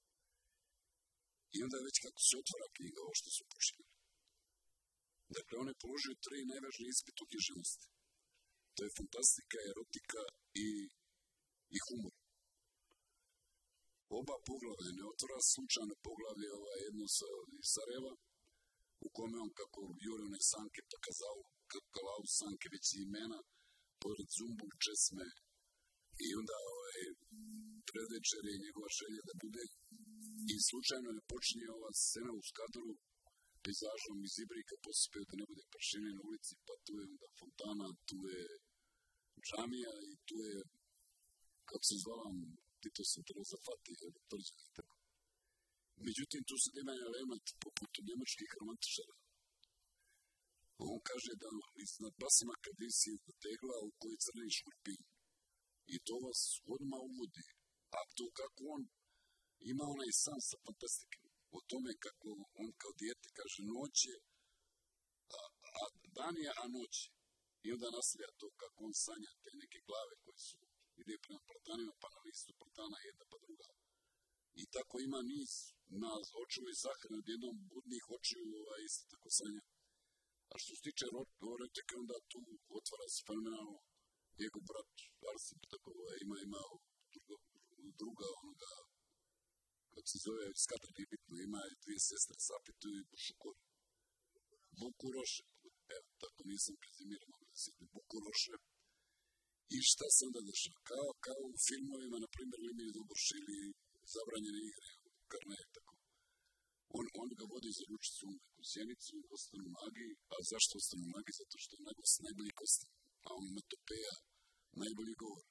I onda već kako se otvara knjiga, ovo što su počinjeli. Dakle, on je položio tri najvažnije ispite u književnosti. To je fantastika, erotika i, i humor. Oba poglavlja ne otvara slučajno poglavlje ovaj, jedno sa Sarajeva, u kome on kako jure one sanke pokazao, kako lavu sanke već imena, pored zumbu, česme, i onda ovaj, predvečer je njegova želja da bude. I slučajno ne počinje ova scena u Skadaru, pejzažom iz Ibrika posipeo da ne bude prašine na ulici, pa tu je onda fontana, tu je džamija i tu je, kako se zvala, Tito se Teresa Fati, Torđe, tako. Međutim, tu sad ima element poput njemačkih romantičara. On kaže da iznad basima kad visi tegla u kojoj crni škorpin. I to vas odmah uvodi. A to kako on ima onaj san sa fantastikom. O tome kako on kao dijete kaže noć je, a, a dan je, a noć je. I onda naslija to kako on sanja te neke glave koje su ide prema platanima, pa na listu platana jedna pa druga. I tako ima niz na očevoj zahrani od jednom budnih očiju ovaj, isto tako sanja. A što se tiče Roteke, onda tu otvara se fenomenalno njegov brat Arsip, tako ovaj, ima, ima druga, druga onoga, kako se zove, Skadar nije bitno, ima dvije sestre, Sapitu i Bušukor. Bukuroše, evo, tako nisam prezimirao, mogu da sjetiti, Bukuroše. I šta se onda dešava? Kao, kao u filmovima, na primjer, Limini Duboš ili Zabranjene igre, Karnaje, tako. On, on ga vodi za ručicu u neku sjenicu, ostanu nagi, a zašto ostanu nagi? Zato što je nagost najbolji kostim, a on ima topeja, najbolji govor.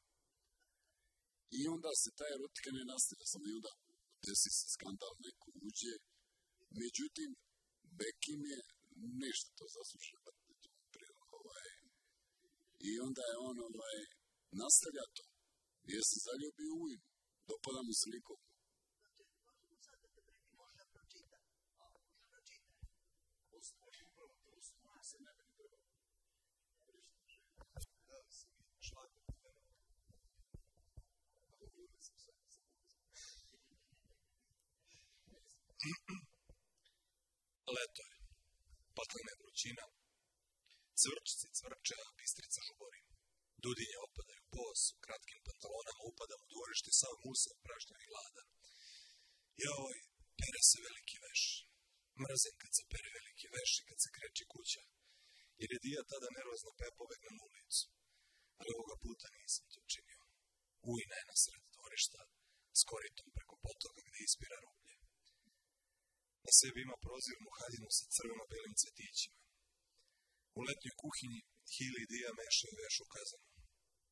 I onda se ta erotika ne nastavlja, samo i onda desi se skandal, neko uđe. Međutim, Bekim je nešto to zaslušao, ovaj. I onda je on ovaj, nastavlja to. Jer se zaljubio u inu, dopada mu se likom. Leto je, paklena je vrućina, cvrčci cvrče, a bistrica žubori. Dudinje opadaju bos, u kratkim pantalonama upadam u dvorište, sav musav, prašnjen i gladan. Joj, pere se veliki veš. Mrzim kad se pere veliki veš i kad se kreči kuća, jer je Dija tada nervozno pe pobegna na ulicu. Ali ovoga puta nisam to učinio. Ujna je na sred dvorišta, s koritom preko potoka gde ispira rublje. Na sebi ima prozirnu haljinu sa crveno-belim cvetićima. U letnjoj kuhinji Hili i Dija mešaju veš u kazanu.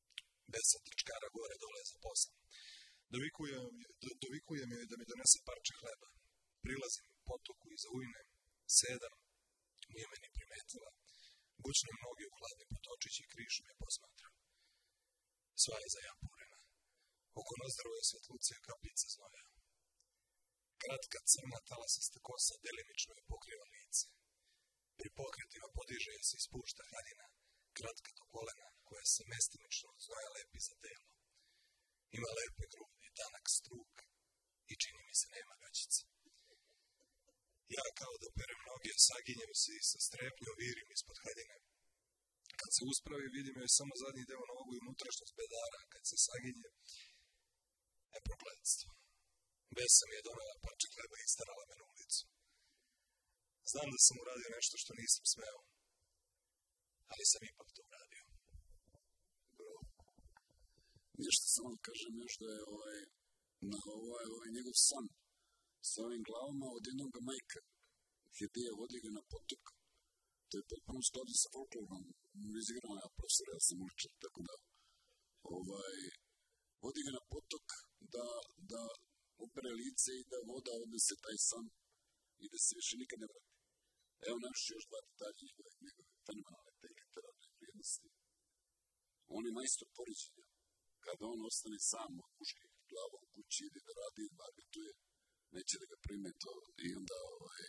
Deset trčkara gore dole za posao. Dovikujem, do, dovikujem joj da mi donese parče hleba. Prilazim potoku iza ujne, sedam, nije me ni primetila. Bučne noge u hladni potočić i križu me posmatra. Sva je zajapurena. Oko nozdrove svetlucija kapljica znoja. Kratka crna talasasta kosa delimično je pokriva lice. Pri pokretima podiže se i spušta haljina, kratka do kolena, koja se mestimično od znoja lepi za telo. Ima lepe grudi, tanak struk i čini mi se nema gaćice. Ja kao da perem noge, saginjem se i sa strepnjom virim ispod haljine. Kad se uspravi, vidim joj samo zadnji deo nogu i unutrašnjost bedara, kad se saginje, e prokletstvo. Besa mi je donela parče hleba i starala me na ulicu. Znam da sam uradio nešto što nisam smeo, ali sam ipak to uradio. Bro, nešto samo kažem još da je ovaj, na ovaj, ovaj njegov san sa ovim glavama od jednog majka Hedija vodi ga na potok. To je potpuno u skladu sa folklorom, izigrana ja profesor, ja sam uličar, tako da ovaj, vodi ga na potok da, da opere lice i da voda odnese taj san i da se više nikad ne vrati. Evo naši još dva detalje njegove, njegove fenomenalne te literarne vrijednosti. On je majstor poriđenja. Kada on ostane sam od muške glava u kući, ide da radi, marketuje, neće da ga prime to i onda ovaj,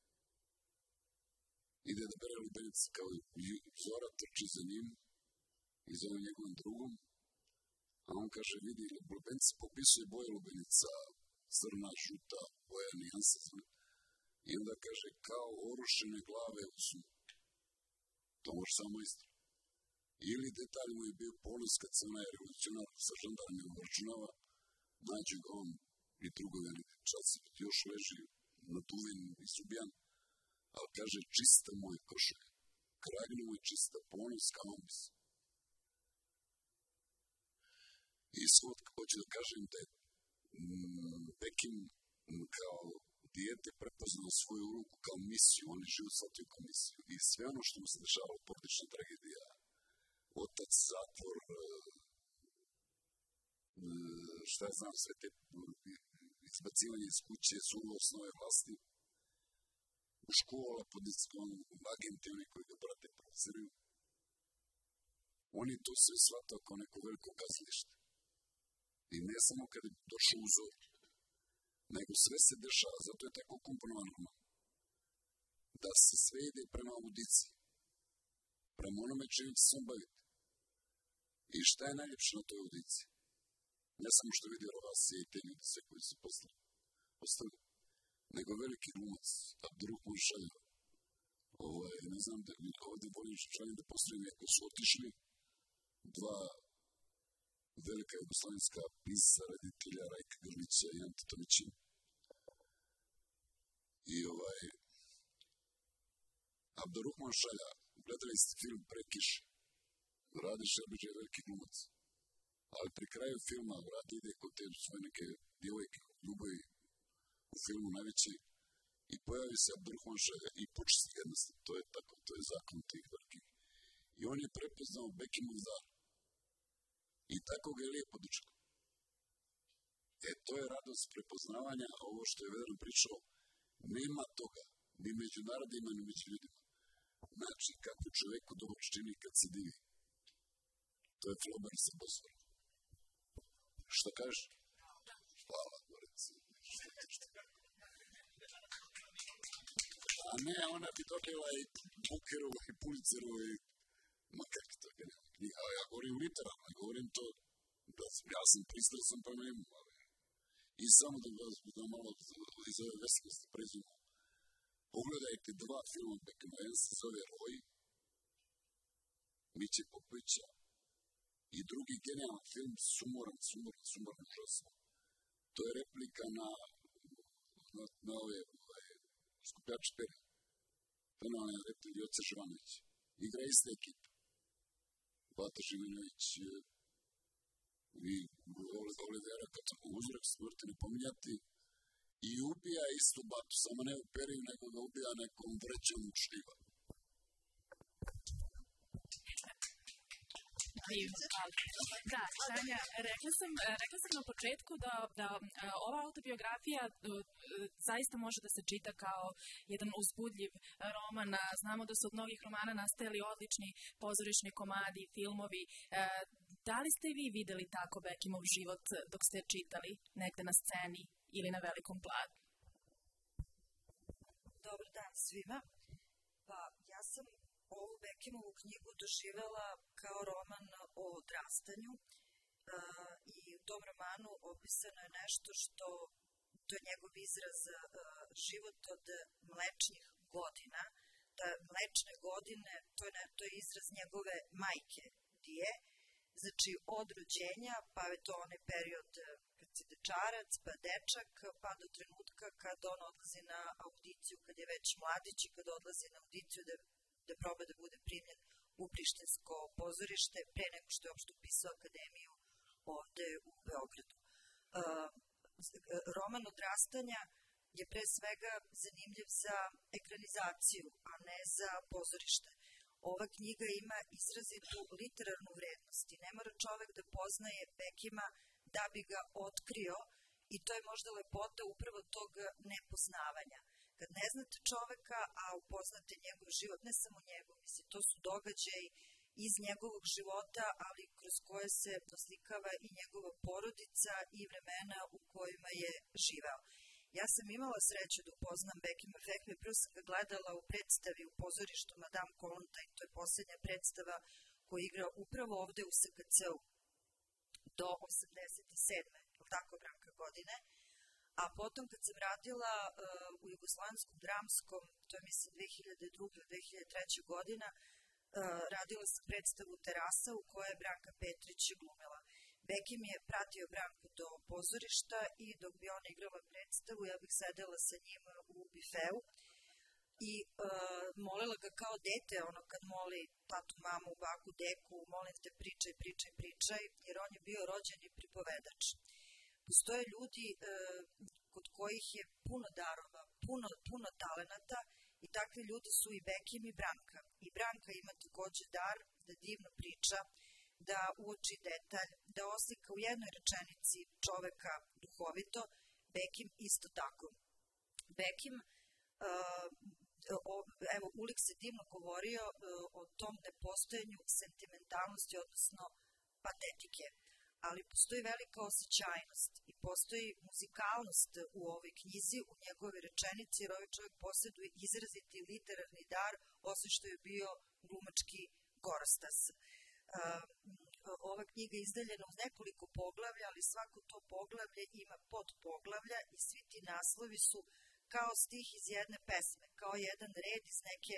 ide da bere lubenic kao Zora trči za njim i za ovim njegovim drugom, a on kaže, vidi, lubenci popisuje boje lubenica, crna, žuta, boja, nijansa, i onda kaže, kao orušene glave u snu. To može samo isto. Ili detalj mu je bio ponos kad se onaj revolucionar sa žandarmijom obračunava, nađe ga on i drugovi čas još leži naduven i subijan, ali kaže, čista mu je košulja, kragna mu je čista, ponos kao omis. I svod, hoću da kažem da je mm, Bekim m, kao dijete prepoznao svoju ulogu kao misiju, on je život shvatio kao misiju. I sve ono što mu se dešavalo, porodična tragedija, otac, zatvor, šta ja znam, sve te izbacivanje iz kuće, sulo osnove vlasti, u škola, pod agenti, oni koji ga brate provociraju. On je to sve shvatao kao neko veliko kazalište. I ne samo kada je došao u Zoru, nego sve se dešava, zato je tako komponovan roman. Da se sve ide prema audiciji, prema onome čim će se on baviti. I šta je najljepše na toj audiciji? Ne samo što vidi Rovasije i te ljudi sve koji su postali, nego veliki glumac, Abdurrahman Šalja. Ovaj, ne znam, da, ovdje volim želim da postavim, ako su otišli dva velika jugoslovenska pisa, reditelja, Rajka Grlića i Ante Tomića. I ovaj, Abdurrahman Šalja, gledali ste film Prekiš, Rade Šerbeđ je veliki glumac. Ali pri kraju filma vrati ide kod te svoje neke djevojke ljubavi u filmu najveći i pojavi se Abdurrahman Šalja i počne se jednostavno. To je tako, to je zakon tih velikih. I on je prepoznao Bekimov dar. I tako ga je lijepo dočekao. E, to je radost prepoznavanja, a ovo što je Vedran pričao, nema toga, ni među narodima, ni među ljudima. Znači, kako čoveku dobro čini kad se divi. To je Flober sa Bosforom. Što kažeš? Hvala, Borec. A ne, ona bi dobila i Bukerovu i Pulitzerovu i ma kakvi to ga nema knjiga. A ja govorim literarno, govorim to da ja sam pristrasan pa njemu. I samo da vas da malo iz ove veslosti prezimo. Pogledajte dva filma Bekima. Jedan se zove Roj, Miće Popovića, i drugi genijalan film, sumoran, sumoran, sumoran, užasno. To je replika na, na, na ove, ove skupljače pere. Fenomenalna replika Joca Živanović. Igra ista ekipa. Bata Živanović i Olivera Katarko uzrok smrti ne pominjati i ubija istu Batu, samo ne u periju, nego ga ubija nekom vrećom šljiva. divno. Da, Tanja, rekla sam, rekla sam na početku da, da ova autobiografija zaista može da se čita kao jedan uzbudljiv roman. Znamo da su od mnogih romana nastajali odlični pozorišni komadi, filmovi. Da li ste vi videli tako Bekimov život dok ste čitali negde na sceni ili na velikom planu? Dobar dan svima. Pa ja sam ovu Bekimovu knjigu doživela kao roman o odrastanju uh, i u tom romanu opisano je nešto što, to je njegov izraz, uh, život od mlečnih godina. Da mlečne godine, to je, ne, to je izraz njegove majke Dije, znači od rođenja, pa je to onaj period kad si dečarac, pa dečak, pa do trenutka kad on odlazi na audiciju, kad je već mladić i kad odlazi na audiciju da, da proba da bude primljen u Prištinsko pozorište pre nego što je uopšte upisao akademiju ovde u Beogradu. Uh, roman odrastanja je pre svega zanimljiv za ekranizaciju, a ne za pozorište. Ova knjiga ima izrazitu literarnu vrednost i ne mora čovek da poznaje Bekima da bi ga otkrio i to je možda lepota upravo tog nepoznavanja. Kad ne znate čoveka, a upoznate njegov život, ne samo njegov, mislim, to su događaji iz njegovog života, ali kroz koje se poslikava i njegova porodica i vremena u kojima je živeo. Ja sam imala sreću da upoznam Bekima Fehmi, prvo sam ga gledala u predstavi u pozorištu Madame Kollontaj, to je posljednja predstava koju igra upravo ovde u S K C-u do osamdeset sedme tako Branka godine, a potom kad sam radila uh, u Jugoslavenskom dramskom, to je mislim dve hiljade druge do dve hiljade treće godina, uh, radila sam predstavu Terasa u kojoj je Branka Petrić glumila. Bekim je pratio Branku do pozorišta i dok bi ona igrala predstavu, ja bih sedela sa njim u bifeu i uh, molila ga kao dete, ono kad moli tatu, mamu, baku, deku, molim te pričaj, pričaj, pričaj, jer on je bio rođeni pripovedač. Postoje ljudi uh, kod kojih je puno darova, puno, puno talenata i takvi ljudi su i Bekim i Branka. I Branka ima takođe dar da divno priča, da uoči detalj, da oslika u jednoj rečenici čoveka duhovito, Bekim isto tako. Bekim, uh, o, evo, Ulik se divno govorio uh, o tom nepostojanju sentimentalnosti, odnosno patetike, ali postoji velika osjećajnost i postoji muzikalnost u ovoj knjizi, u njegove rečenici, jer ovaj čovjek posjeduje izraziti literarni dar, osim što je bio glumački gorostas. Uh, ova knjiga je izdeljena uz nekoliko poglavlja, ali svako to poglavlje ima podpoglavlja i svi ti naslovi su kao stih iz jedne pesme, kao jedan red iz neke,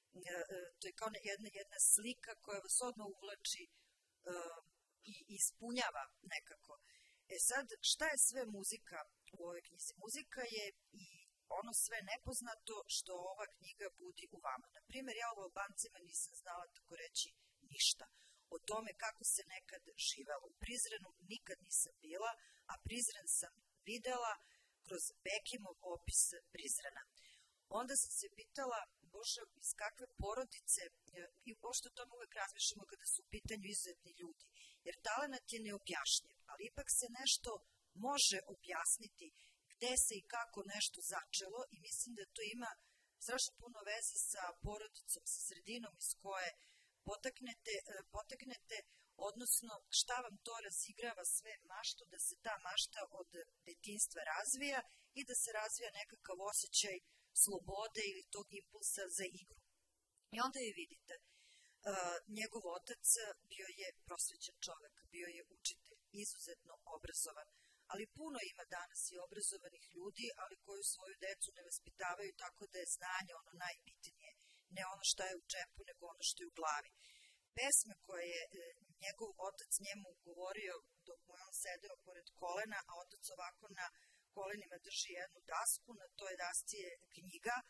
uh, to je kao jedna, jedna slika koja vas odmah uvlači uh, i ispunjava nekako. E sad, šta je sve muzika u ovoj knjizi? Muzika je i ono sve nepoznato što ova knjiga budi u vama. Naprimer, ja o Albancima nisam znala tako reći ništa. O tome kako se nekad živelo. U Prizrenu nikad nisam bila, a Prizren sam videla kroz Bekimov opis Prizrena. Onda sam se pitala, Bože, iz kakve porodice, i pošto o tome uvek razmišljamo kada su u pitanju izuzetni ljudi, jer talenat je neobjašnjiv, ali ipak se nešto može objasniti gde se i kako nešto začelo i mislim da to ima strašno puno veze sa porodicom, sa sredinom iz koje potaknete, potaknete, odnosno šta vam to razigrava sve maštu, da se ta mašta od detinjstva razvija i da se razvija nekakav osjećaj slobode ili tog impulsa za igru. I onda je vidite, uh, njegov otac bio je prosvećen čovek, bio je učitelj, izuzetno obrazovan, ali puno ima danas i obrazovanih ljudi, ali koju svoju decu ne vaspitavaju tako da je znanje ono najbitnije, ne ono šta je u džepu, nego ono što je u glavi. Pesme koje je e, njegov otac njemu govorio dok mu je on sedeo pored kolena, a otac ovako na kolenima drži jednu dasku, na toj dasci je knjiga, e,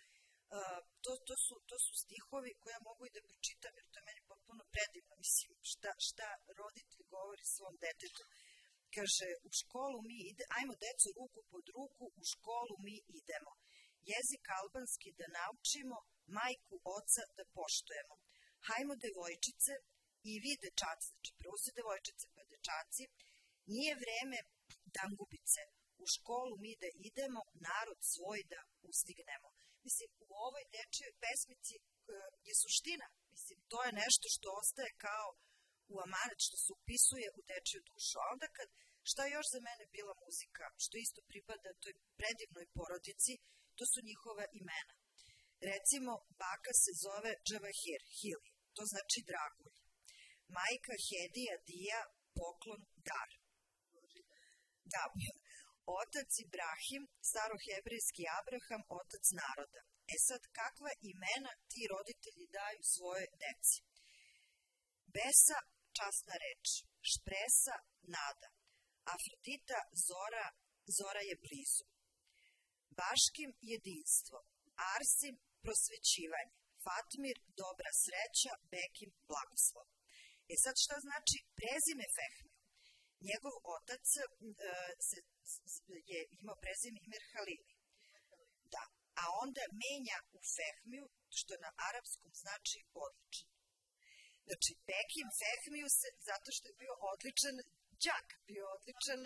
to, to, su, to su stihovi koje ja mogu i da pročitam, jer to je meni potpuno predivno, mislim, šta, šta roditelj govori svom detetu. Kaže, u školu mi ide, ajmo deco ruku pod ruku, u školu mi idemo. Jezik albanski da naučimo, majku, oca da poštujemo. Hajmo devojčice, i vi dečaci, znači prvo su devojčice pa dečaci, nije vreme dangubice, u školu mi da idemo, narod svoj da ustignemo. Mislim, u ovoj dečijoj pesmici je suština, mislim, to je nešto što ostaje kao u amanet, što se upisuje u dečiju dušu. A onda kad, šta je još za mene bila muzika, što isto pripada toj predivnoj porodici, to su njihova imena. Recimo, baka se zove Džavahir, Hili, to znači dragulj. Majka Hedija, Dija, poklon, dar. Da, otac Ibrahim, starohebrejski Abraham, otac naroda. E sad, kakva imena ti roditelji daju svoje deci? Besa, časna reč. Špresa, nada. Afrodita, zora, zora je blizu. Baškim, jedinstvo. Arsim, prosvećivanje. Fatmir, dobra sreća. Bekim, blagoslov. E sad, šta znači prezime Fehmiju? Njegov otac e, se, je imao prezime Imer Halili. Da. A onda menja u Fehmiju, što na arapskom znači odličan. Znači, Bekim Fehmiju se, zato što je bio odličan đak, bio odličan...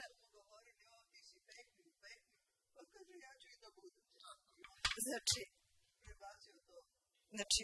Znači, znači,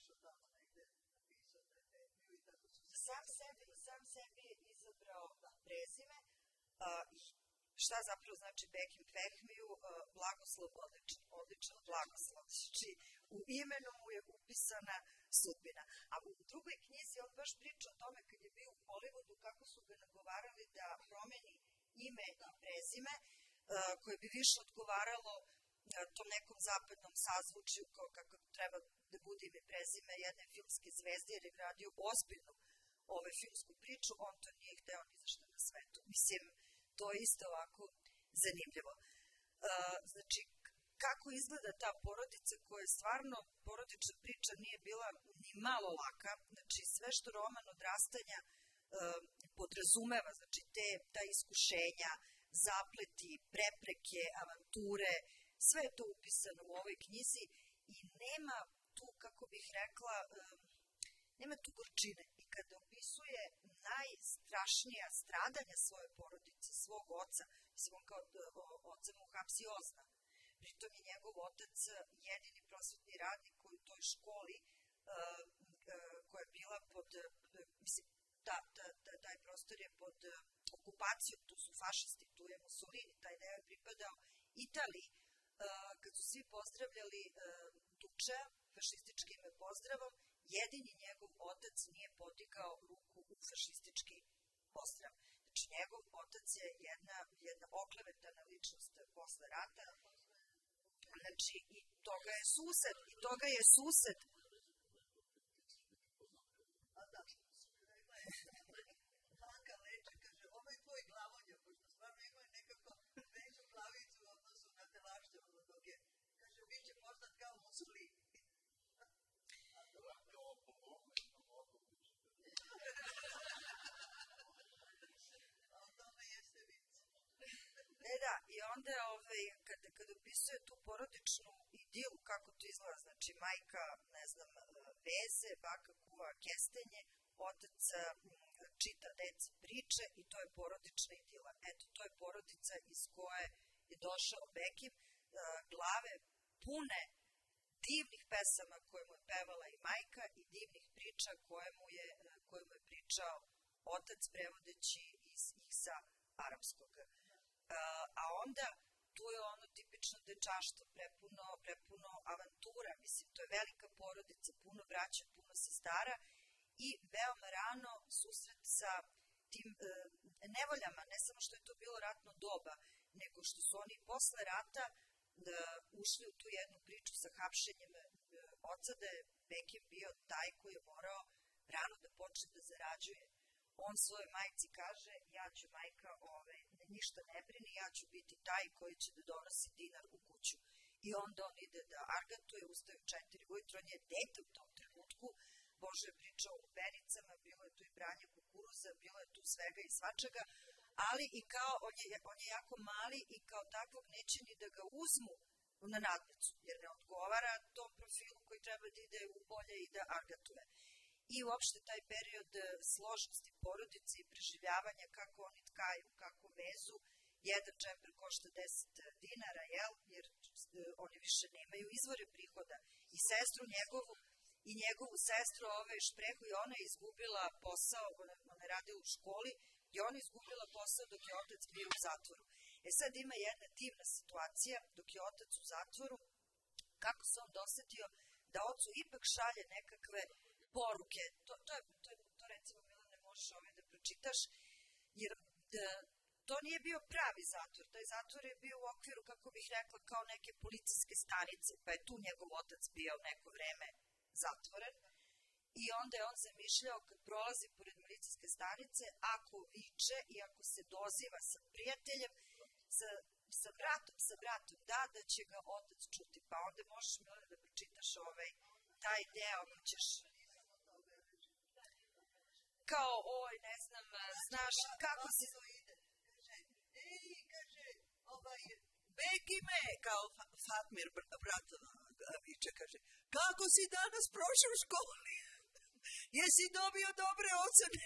sam sebi, sam sebi je izabrao prezime i šta zapravo znači Bekim Fehmiju, blagoslov, odličan, odličan blagoslov. Znači, u imenu mu je upisana sudbina. A u drugoj knjizi on baš priča o tome kad je bio u Hollywoodu, kako su ga nagovarali da promeni ime i prezime, koje bi više odgovaralo tom nekom zapadnom sazvučju, kao kako treba da bude ime prezime jedne filmske zvezde, jer je gradio ozbiljnu ove filmsku priču, on to nije hteo ni zašto na svetu. Mislim, to je isto ovako zanimljivo. Uh, znači, kako izgleda ta porodica koja je stvarno, porodična priča nije bila ni malo laka, znači sve što roman odrastanja uh, podrazumeva, znači te, ta iskušenja, zapleti, prepreke, avanture, sve je to upisano u ovoj knjizi i nema tu, kako bih rekla, um, nema tu gorčine. I kada opisuje najstrašnija stradanja svoje porodice, svog oca, mislim on kao oca mu hapsi ozna. Pritom je njegov otac jedini prosvetni radnik koji u toj školi uh, uh, koja je bila pod, uh, mislim, da, da, da, taj prostor je pod uh, okupacijom, tu su fašisti, tu je Mussolini, taj deo je pripadao Italiji. Uh, kad su svi pozdravljali uh, Dučea, fašističkim pozdravom, jedini njegov otac nije podigao ruku u fašistički pozdrav. Znači, njegov otac je jedna, jedna oklevetana ličnost posle rata. Znači, i toga je sused, i toga je sused. Anka leče, kaže, ovaj tvoj glavonja, pošto stvarno ima nekako veću glavicu u odnosu na telašćevo od toge. Kaže, bit će poznat kao Mussolini. E da, i onda ovaj, kada, kada opisuje tu porodičnu idilu, kako to izgleda, znači majka, ne znam, veze, baka kuva kestenje, otac čita deci priče i to je porodična idila. Eto, to je porodica iz koje je došao Bekim, glave pune divnih pesama koje mu je pevala i majka i divnih priča koje mu je, koje mu je pričao otac prevodeći iz ih sa arapskog. A onda tu je ono tipično dečaštvo, prepuno, prepuno avantura, mislim, to je velika porodica, puno braća, puno sestara i veoma rano susret sa tim e, nevoljama, ne samo što je to bilo ratno doba, nego što su oni posle rata e, ušli u tu jednu priču sa hapšenjem e, oca, da je Bekim bio taj koji je morao rano da počne da zarađuje. On svoje majci kaže, ja ću majka ove, ništa ne brini, ja ću biti taj koji će da donosi dinar u kuću. I onda on ide da argatuje, ustaje u četiri ujutro, on je dete u tom trenutku, Bože je pričao o lubenicama, bilo je tu i branje kukuruza, bilo je tu svega i svačega, ali i kao, on je, on je jako mali i kao takvog neće ni da ga uzmu na nadnicu, jer ne odgovara tom profilu koji treba da ide u bolje i da argatuje. i uopšte taj period složnosti porodice i preživljavanja, kako oni tkaju, kako vezu. Jedan džemper košta deset dinara, jel? Jer oni više nemaju izvore prihoda. I sestru njegovu, i njegovu sestru ovaj šprehu, i ona je izgubila posao, ona, ona je radila u školi, i ona je izgubila posao dok je otac bio u zatvoru. E sad ima jedna divna situacija, dok je otac u zatvoru, kako se on dosetio da ocu ipak šalje nekakve poruke. To, to, je, to, je, to recimo, Milane, možeš ovaj da pročitaš, jer da, to nije bio pravi zatvor. Taj zatvor je bio u okviru, kako bih rekla, kao neke policijske stanice, pa je tu njegov otac bio neko vreme zatvoren. I onda je on zamišljao, kad prolazi pored milicijske stanice, ako viče i ako se doziva sa prijateljem, sa, sa bratom, sa bratom, da, da će ga otac čuti. Pa onda možeš, Milane, da pročitaš ovaj, taj deo, ako ćeš... Kao, oj, ne znam, znaš, kako si... Ej, kaže, ovaj, beki me, kao Fatmir, brat, viče, kaže, kako si danas prošao u školi? Jesi dobio dobre ocene?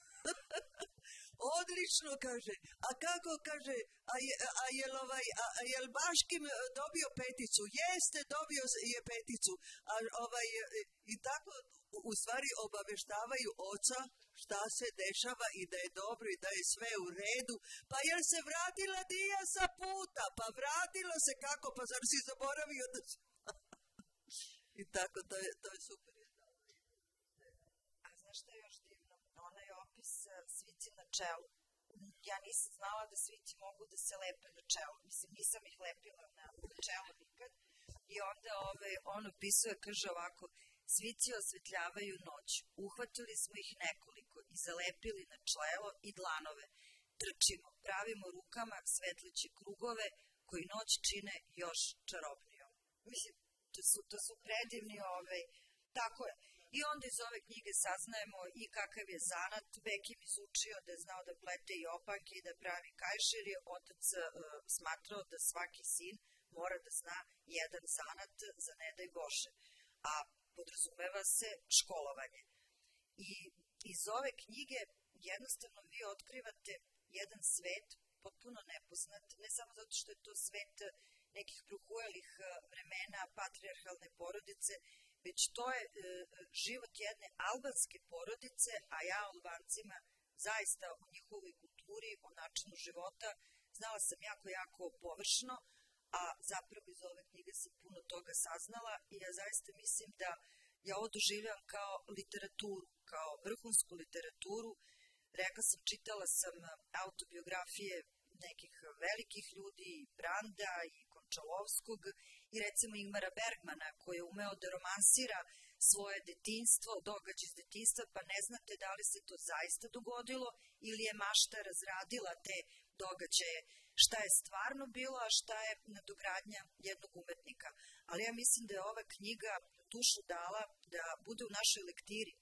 Odlično, kaže. A kako, kaže, a, je, a, jel, ovaj, a, a jel Baškim dobio peticu? Jeste, dobio je peticu. A, ovaj, i tako, u stvari, obaveštavaju oca šta se dešava i da je dobro i da je sve u redu. Pa jel se vratila Dija sa puta? Pa vratila se kako? Pa zar si zaboravio da se... I tako, to je, to je super. A znaš što je još divno? Ona je opis svici na čelu. Ja nisam znala da svici mogu da se lepe na čelu. Mislim, nisam ih lepila na čelu nikad. I onda ove, on opisuje, kaže ovako, svici osvetljavaju noć. Uhvatili smo ih nekoliko i zalepili na čelo i dlanove. Trčimo, pravimo rukama svetleće krugove koji noć čine još čarobnijom. Mislim, to su, to su predivni, ovaj, tako je. I onda iz ove knjige saznajemo i kakav je zanat. Bekim izučio da je znao da plete i opanke i da pravi kajšer, je otac uh, smatrao da svaki sin mora da zna jedan zanat za ne daj Bože. A podrazumeva se školovanje. I iz ove knjige jednostavno vi otkrivate jedan svet potpuno nepoznat, ne samo zato što je to svet nekih prohujelih vremena patrijarhalne porodice, već to je e, život jedne albanske porodice, a ja o Albancima zaista o njihovoj kulturi, o načinu života, znala sam jako, jako površno, a zapravo iz ove knjige sam puno toga saznala i ja zaista mislim da ja ovo doživljam kao literaturu, kao vrhunsku literaturu. Rekla sam, čitala sam autobiografije nekih velikih ljudi, Branda i Končalovskog i recimo Ingmara Bergmana, koji je umeo da romansira svoje detinjstvo, događaj iz detinjstva, pa ne znate da li se to zaista dogodilo ili je mašta razradila te događaje, šta je stvarno bilo, a šta je nadogradnja jednog umetnika. Ali ja mislim da je ova knjiga dušu dala da bude u našoj lektiri.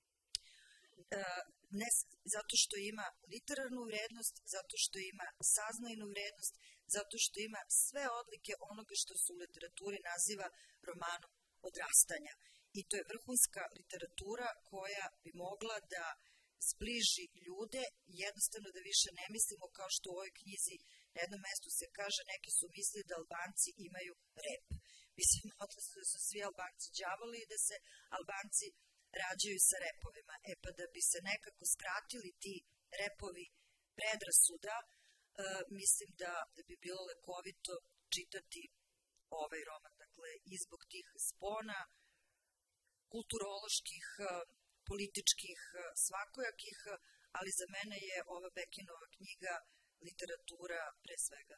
Ne zato što ima literarnu vrednost, zato što ima saznajnu vrednost, zato što ima sve odlike onoga što se u literaturi naziva romanom odrastanja. I to je vrhunska literatura koja bi mogla da zbliži ljude, jednostavno da više ne mislimo kao što u ovoj knjizi na jednom mestu se kaže, neki su mislili da Albanci imaju rep. Mislim, odnosno da su svi Albanci đavoli i da se Albanci rađaju sa repovima. E pa da bi se nekako skratili ti repovi predrasuda, e, mislim da, da bi bilo lekovito čitati ovaj roman. Dakle, i zbog tih spona, kulturoloških, političkih, svakojakih, ali za mene je ova Bekinova knjiga literatura pre svega.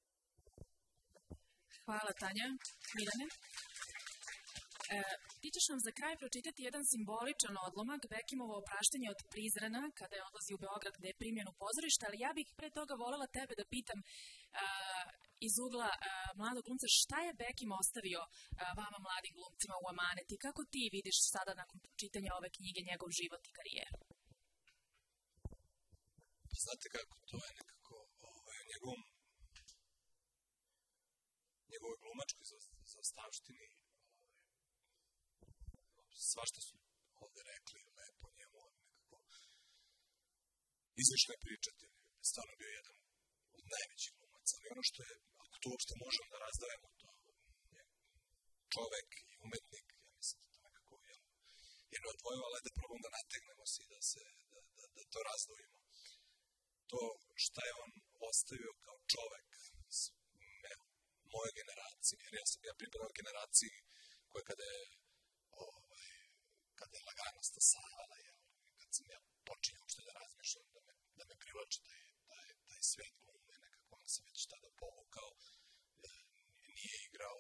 Hvala, Tanja. Milane? E, ti ćeš nam za kraj pročitati jedan simboličan odlomak, Bekimovo opraštanje od Prizrena, kada je odlazi u Beograd gde je primljen u pozorište, ali ja bih pre toga volela tebe da pitam a, iz ugla a, mladog glumca, šta je Bekim ostavio a, vama mladim glumcima u amanet i kako ti vidiš sada nakon čitanja ove knjige njegov život i karijeru? Znate kako, to je nekako ovaj, njegovom njegovoj glumačkoj zaostavštini svašta su ovde rekli, izlišno je pričati, stvarno bio jedan od najvećih glumaca, ali ono što je, ako to uopšte možemo da razdavimo, to je čovek i umetnik, ja mislim da to nekako je jedno odvojivo, ali da probamo da nategnemo si, da, se, da, da, da to razdvojimo. To šta je on ostavio kao čovek moje generacije, jer ja sam ja pripadao generaciji koja kada je ovaj, kada je lagano stasavala, jel, kad sam ja počinio uopšte da razmišljam, da me, da me privlači taj, taj, taj svet glume, nekako on sam već tada povukao, nije igrao.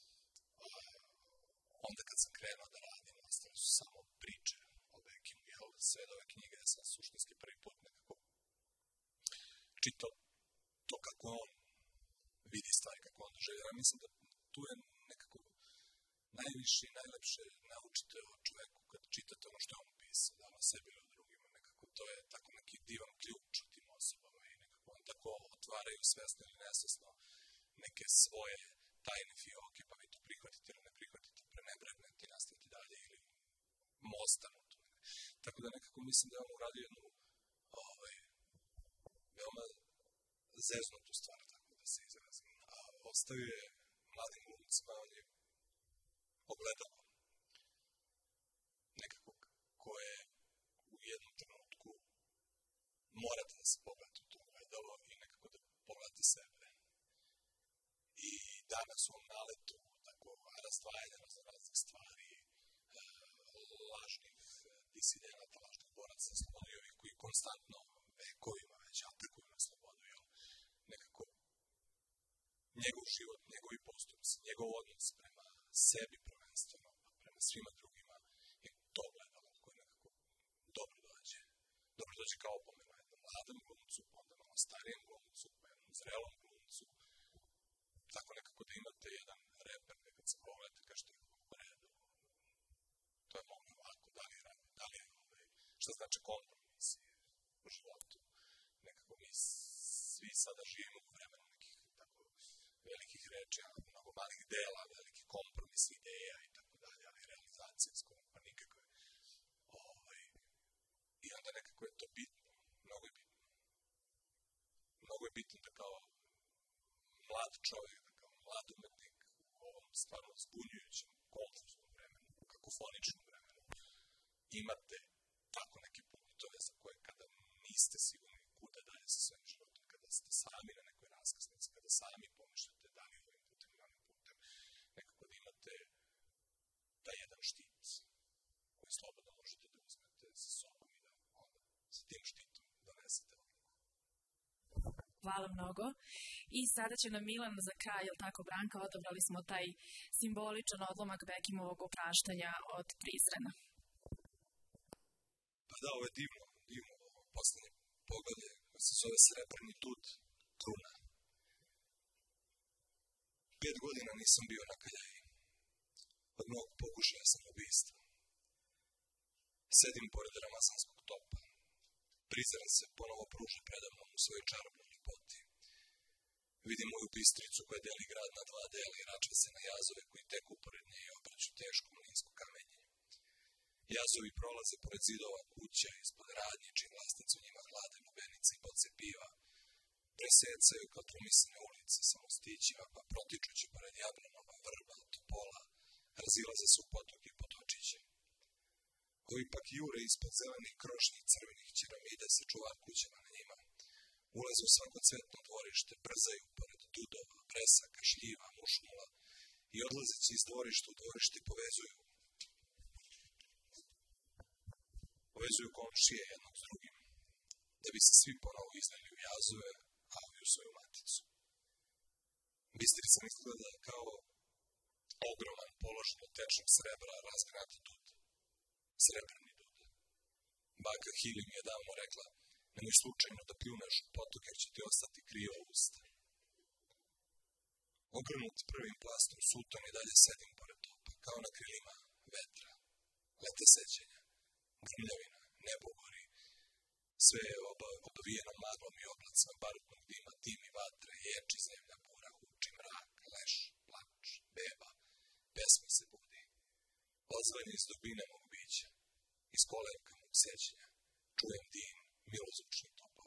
Onda kad sam krenuo da radim, ostale su samo priče o Bekimu, jel, sve ove knjige, ja sam suštinski prvi put nekako čitao to kako on vidi stvari, kako on doživljava. Mislim da tu je nekako najviše i najlepše naučite o čoveku kad čitate ono što je on pisao, da o sebi ili o drugima. Nekako to je tako neki divan ključ u tim osobama i nekako on tako otvaraju svesno ili nesvesno neke svoje tajne fioke, pa vi to prihvatite ili ne prihvatite, prenebregnete i nastavite dalje ili mostanu tu. Tako da nekako mislim da je on uradio jednu ovaj, veoma zeznutu stvar, tako da se izrazim. A ostavio je mladim glumcima, on je ogledalo nekakvog koje u jednom trenutku morate da se pogledate u to ogledalo i nekako da pogledate sebe. I danas u ovom naletu tako razdvajanja raznih stvari, lažnih disidenata, lažnih boraca za slobodu i ovih koji konstantno vekovima već atakuju na slobodu, jel? Nekako njegov život, njegovi postupci, njegov odnos prema sebi prvenstveno, prema svima drugima je to gledalo koje nekako dobro dođe. Dobro dođe kao opomena jednom mladom glumcu, onda malo starijem glumcu, jednom zrelom glumcu. Tako nekako da imate jedan reper, kad se pogledate, kažete u redu. To je mogu ovako, da li je radi, da li je ovaj, šta znači kompromis u životu. Nekako mi svi sada živimo u vremenu nekih tako velikih reči, mnogo malih dela, veliki kompromis ideja i tako dalje, ali realizacija skoro pa nikakve. Ovaj, I onda nekako je to bitno, mnogo je bitno. Mnogo je bitno da kao mlad čovjek, da kao mlad umetnik u ovom stvarno zbunjujućem, konfuznom vremenu, kakofoničnom vremenu, imate tako neke punktove za koje kada niste sigurni kuda dalje sa svojim životom, kada ste sami na nekoj raskrsnici, kada sami pomišljate da li ovim putem ili ovim putem, nekako da imate taj jedan štit koji slobodno možete da uzmete sa sobom i da onda sa tim štitom donesete odluku. Hvala mnogo. I sada će nam Milan za kraj, jel tako Branka, odabrali smo taj simboličan odlomak Bekimovog opraštanja od Prizrena. Pa da, ovo je divno, divno, ovo poslednje poglavlje koje se zove Srebrni dud truna. Pet godina nisam bio na Kaljaji. Od mnogo pokušaja sam ubistva. Sedim pored ramazanskog topa. Prizren se ponovo pruža predamnom u svojoj čarobnoj ljepoti. Vidim moju bistricu koja deli grad na dva dela i račva se na jazove koji teku pored nje i obraću teško mlinsko kamenje. Jazovi prolaze pored zidova kuća, ispod radnje, čim vlasnici u njima hlade lubenice i boce piva. Presecaju kao promislene ulice sa mostićima, pa protičući pored jablanova, vrba, topola, razilaze se u potoke i potočiće. Ovi pak jure ispod zelenih krošnjih crvenih ćeramida sa čuvar kućama na njima. Ulaze u svako cvetno dvorište, brzaju pored dudova, bresaka, šljiva, mušmula i odlazeći iz dvorišta u dvorište povezuju. Povezuju komšije jednog s drugim, da bi se svi ponovo izneli u jazove, a ovi u svoju maticu. Bistrica izgleda kao ogroman položen od tečnog srebra razgranati dud. Srebrni dud. Baka Hili mi je davno rekla, nemoj slučajno da pljuneš u potok jer će ti ostati krivo usta. Ogrnut prvim plastom sutom i dalje sedim pored topa, kao na krilima vetra, lete sećenja, grmljavina, nebo gori. Sve je obavijeno maglom i oblacima barutnog dima, dim i vatre, ječi zemlja, bura, huči, mrak, leš, plač, beba, pesma se budi. Odzvanje iz dubine mog bića, iz kolenka mog sećenja, čujem dim milozvučnih topova.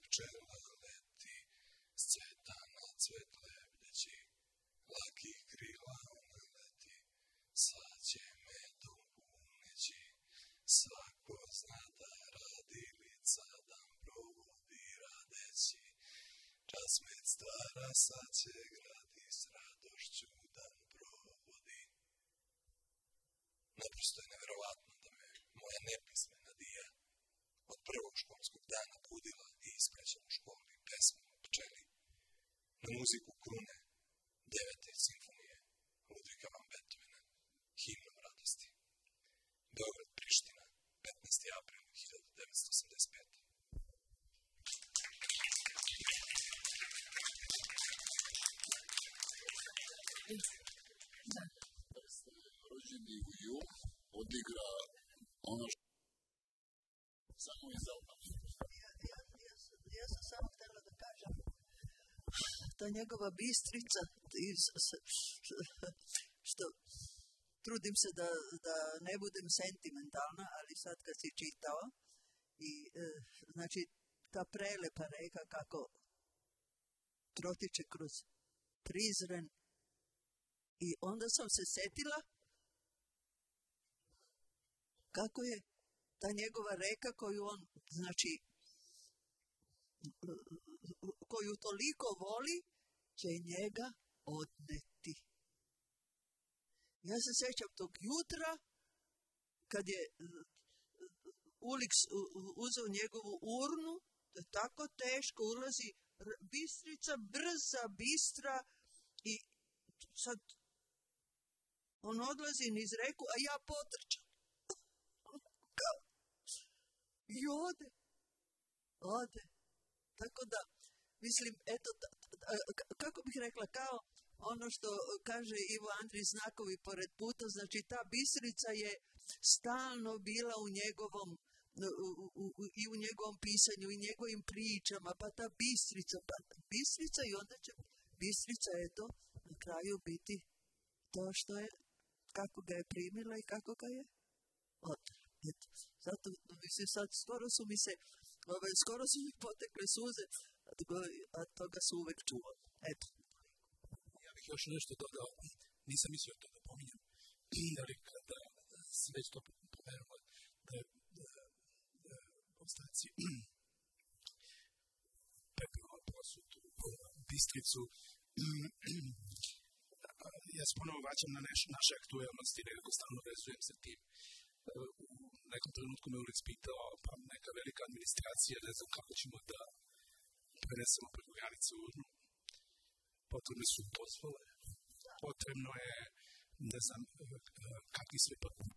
pčela leti, s cveta na cvet lebdeći, lakih krila ona leti, sva će medom uneći, svako zna da radi, lica dan provodi radeći, čas med stvara, sad će gradi, s radošću dan provodi. Naprosto je neverovatno da me moja nepismena dija od prvog školskog dana budila i ispraćala u školi pesmom o pčeli, na muziku krune devete simfonije Ludviga van Beethovena, himnom radosti. Beograd, Priština, petnaesti april hiljadu devetsto osamdeset pete. Rođeni u jul odigra ono što samo iz Albanije. Ja, ja, ja, sam, ja sam samo htjela da kažem ta njegova bistrica iz, što trudim se da, da ne budem sentimentalna, ali sad kad si čitao i e, znači ta prelepa reka kako protiče kroz Prizren i onda sam se setila kako je ta njegova reka koju on, znači, koju toliko voli, će njega odneti. Ja se sjećam tog jutra, kad je Ulix uzeo njegovu urnu, to je tako teško, ulazi bistrica, brza, bistra i sad on odlazi niz reku, a ja potrčam. I ode. Ode. Tako da, mislim, eto, t- t- kako bih rekla, kao ono što kaže Ivo Andrić, znakovi pored puta, znači ta bistrica je stalno bila u njegovom, u, u, u, i u njegovom pisanju, i njegovim pričama, pa ta bistrica, pa ta bistrica i onda će bistrica, eto, na kraju biti to što je, kako ga je primila i kako ga je odala. Eto, zato, mislim, sad skoro su mi se, ovaj, skoro su mi potekle suze, a toga su uvek čuo. Eto. Ja bih još nešto dodao, nisam mislio to da pominjem, ali kada si već to pomenula, da je ostaci pepeo posutu, bistricu, ja se ponovo vraćam na neš, naše aktuelnosti, nekako stalno vezujem sa tim. U nekom trenutku me Ulix pitao, pa neka velika administracija, ne znam kako ćemo da prenesemo preko granice urnu. Potrebne su dozvole, potrebno je, ne znam, kakvi sve papiri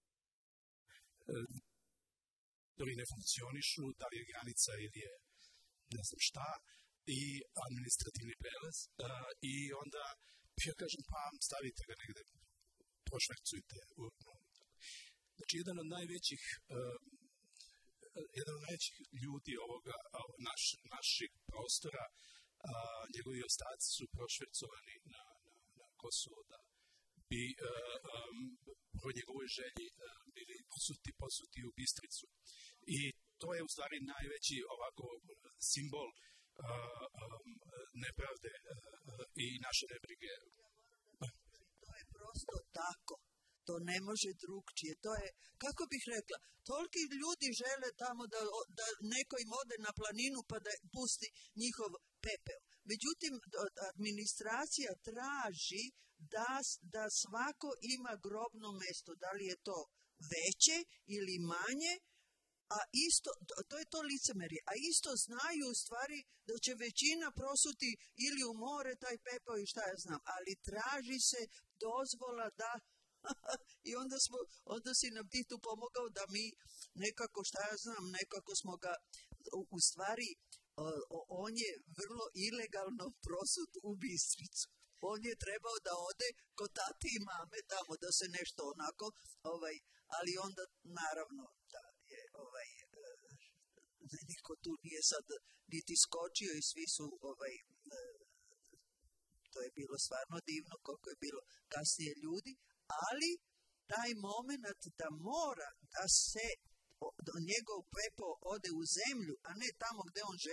ne funkcionišu, da li je granica ili je ne znam šta, i administrativni prelaz. I onda, ja kažem, pa stavite ga negde, prošvercujte urnu. Znači, jedan od najvećih, uh, jedan od najvećih ljudi ovoga, naš, naših prostora, uh, njegovi ostaci su prošvercovani na, na, na Kosovo, da bi uh, um, po njegovoj želji uh, bili posuti, posuti u Bistricu. I to je u stvari najveći ovako simbol uh, um, nepravde uh, i naše nebrige. To je prosto tako. To ne može drugčije. To je, kako bih rekla, toliki ljudi žele tamo da, da neko im ode na planinu pa da pusti njihov pepeo. Međutim, administracija traži da, da svako ima grobno mesto. Da li je to veće ili manje, a isto, to je to licemerje, a isto znaju u stvari da će većina prosuti ili u more taj pepeo i šta ja znam, ali traži se dozvola da i onda, smo, onda si nam ti tu pomogao da mi nekako, šta ja znam, nekako smo ga, u, u stvari, o, on je vrlo ilegalno prosut u Bistricu. On je trebao da ode kod tati i mame tamo, da se nešto onako, ovaj, ali onda, naravno, da je, ovaj, e, niko tu nije sad niti skočio i svi su, ovaj, e, to je bilo stvarno divno koliko je bilo kasnije ljudi, ali taj moment da mora da se do njegov pepeo ode u zemlju, a ne tamo gde on želi,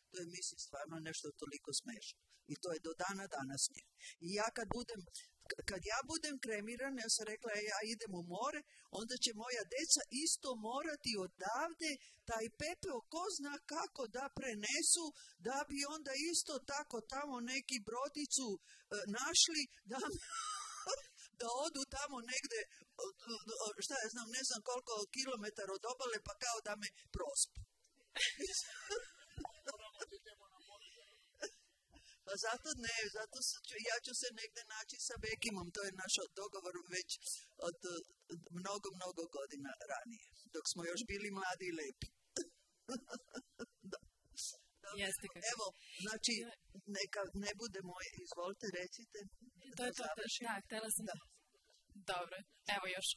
To je, mislim, stvarno nešto toliko smešno. I to je do dana današnje. I ja kad budem, kad ja budem kremirana, ja sam rekla, ja idem u more, onda će moja deca isto morati odavde taj pepeo ko zna kako da prenesu, da bi onda isto tako tamo neki brodicu e, našli, da, da odu tamo negde, šta ja znam, ne znam koliko kilometara od obale, pa kao da me prospu. Pa zato ne, zato ću, ja ću se negde naći sa Bekimom, to je naš dogovor već od, od mnogo, mnogo godina ranije, dok smo još bili mladi i lepi. Da. Jeste kako. Evo, znači, neka ne bude moje, izvolite, recite. To je to, da, htjela sam da. Dobro, evo još.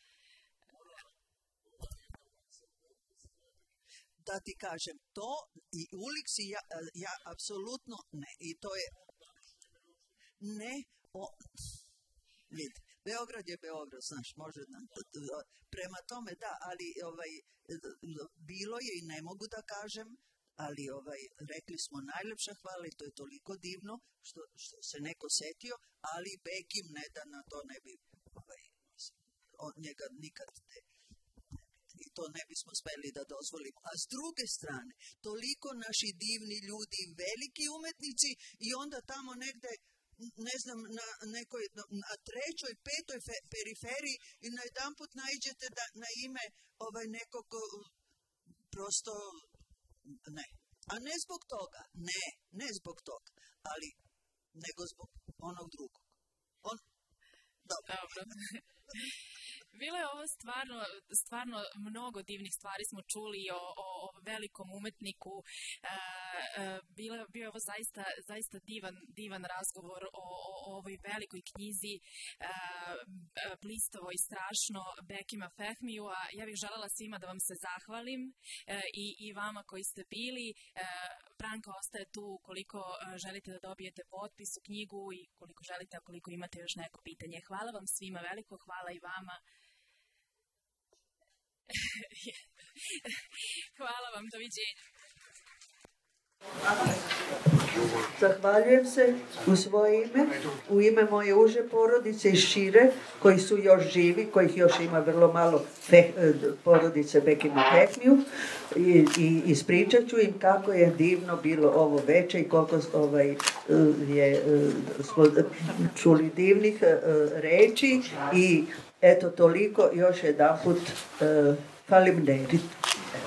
Da ti kažem, to i Uliksi ja, ja apsolutno ne. I to je ne, o, vidi, Beograd je Beograd, znaš, može da, prema tome da, ali ovaj, bilo je i ne mogu da kažem, ali ovaj, rekli smo najlepša hvala i to je toliko divno što, što se neko setio, ali Bekim ne da na to ne bi, ovaj, on njega nikad ne. I to ne bismo smeli da dozvolimo. A s druge strane, toliko naši divni ljudi, veliki umetnici i onda tamo negde, ne znam, na nekoj, na trećoj, petoj fe, periferiji i na jedan put naiđete da, na ime ovaj nekog, prosto ne. A ne zbog toga, ne, ne zbog toga, ali nego zbog onog drugog. On, dobro. Dobro. Bilo je ovo stvarno, stvarno mnogo divnih stvari smo čuli o, o, o velikom umetniku. E, e, bilo, bio je ovo zaista, zaista divan, divan razgovor o, o, o ovoj velikoj knjizi, e, blistavo i strašno Bekima Fehmiju. A ja bih želela svima da vam se zahvalim e, i, i vama koji ste bili. E, Branka ostaje tu koliko želite da dobijete potpis u knjigu i koliko želite, a koliko imate još neko pitanje. Hvala vam svima veliko, hvala i vama. Hvala vam, doviđenja. Zahvaljujem se u svoje ime, u ime moje uže porodice i šire, koji su još živi, kojih još ima vrlo malo fe, porodice Bekima Fehmiju i, i ispričat ću im kako je divno bilo ovo veče i koliko ovaj, je, smo čuli divnih reči i eto toliko još jedan put uh, falim nerit.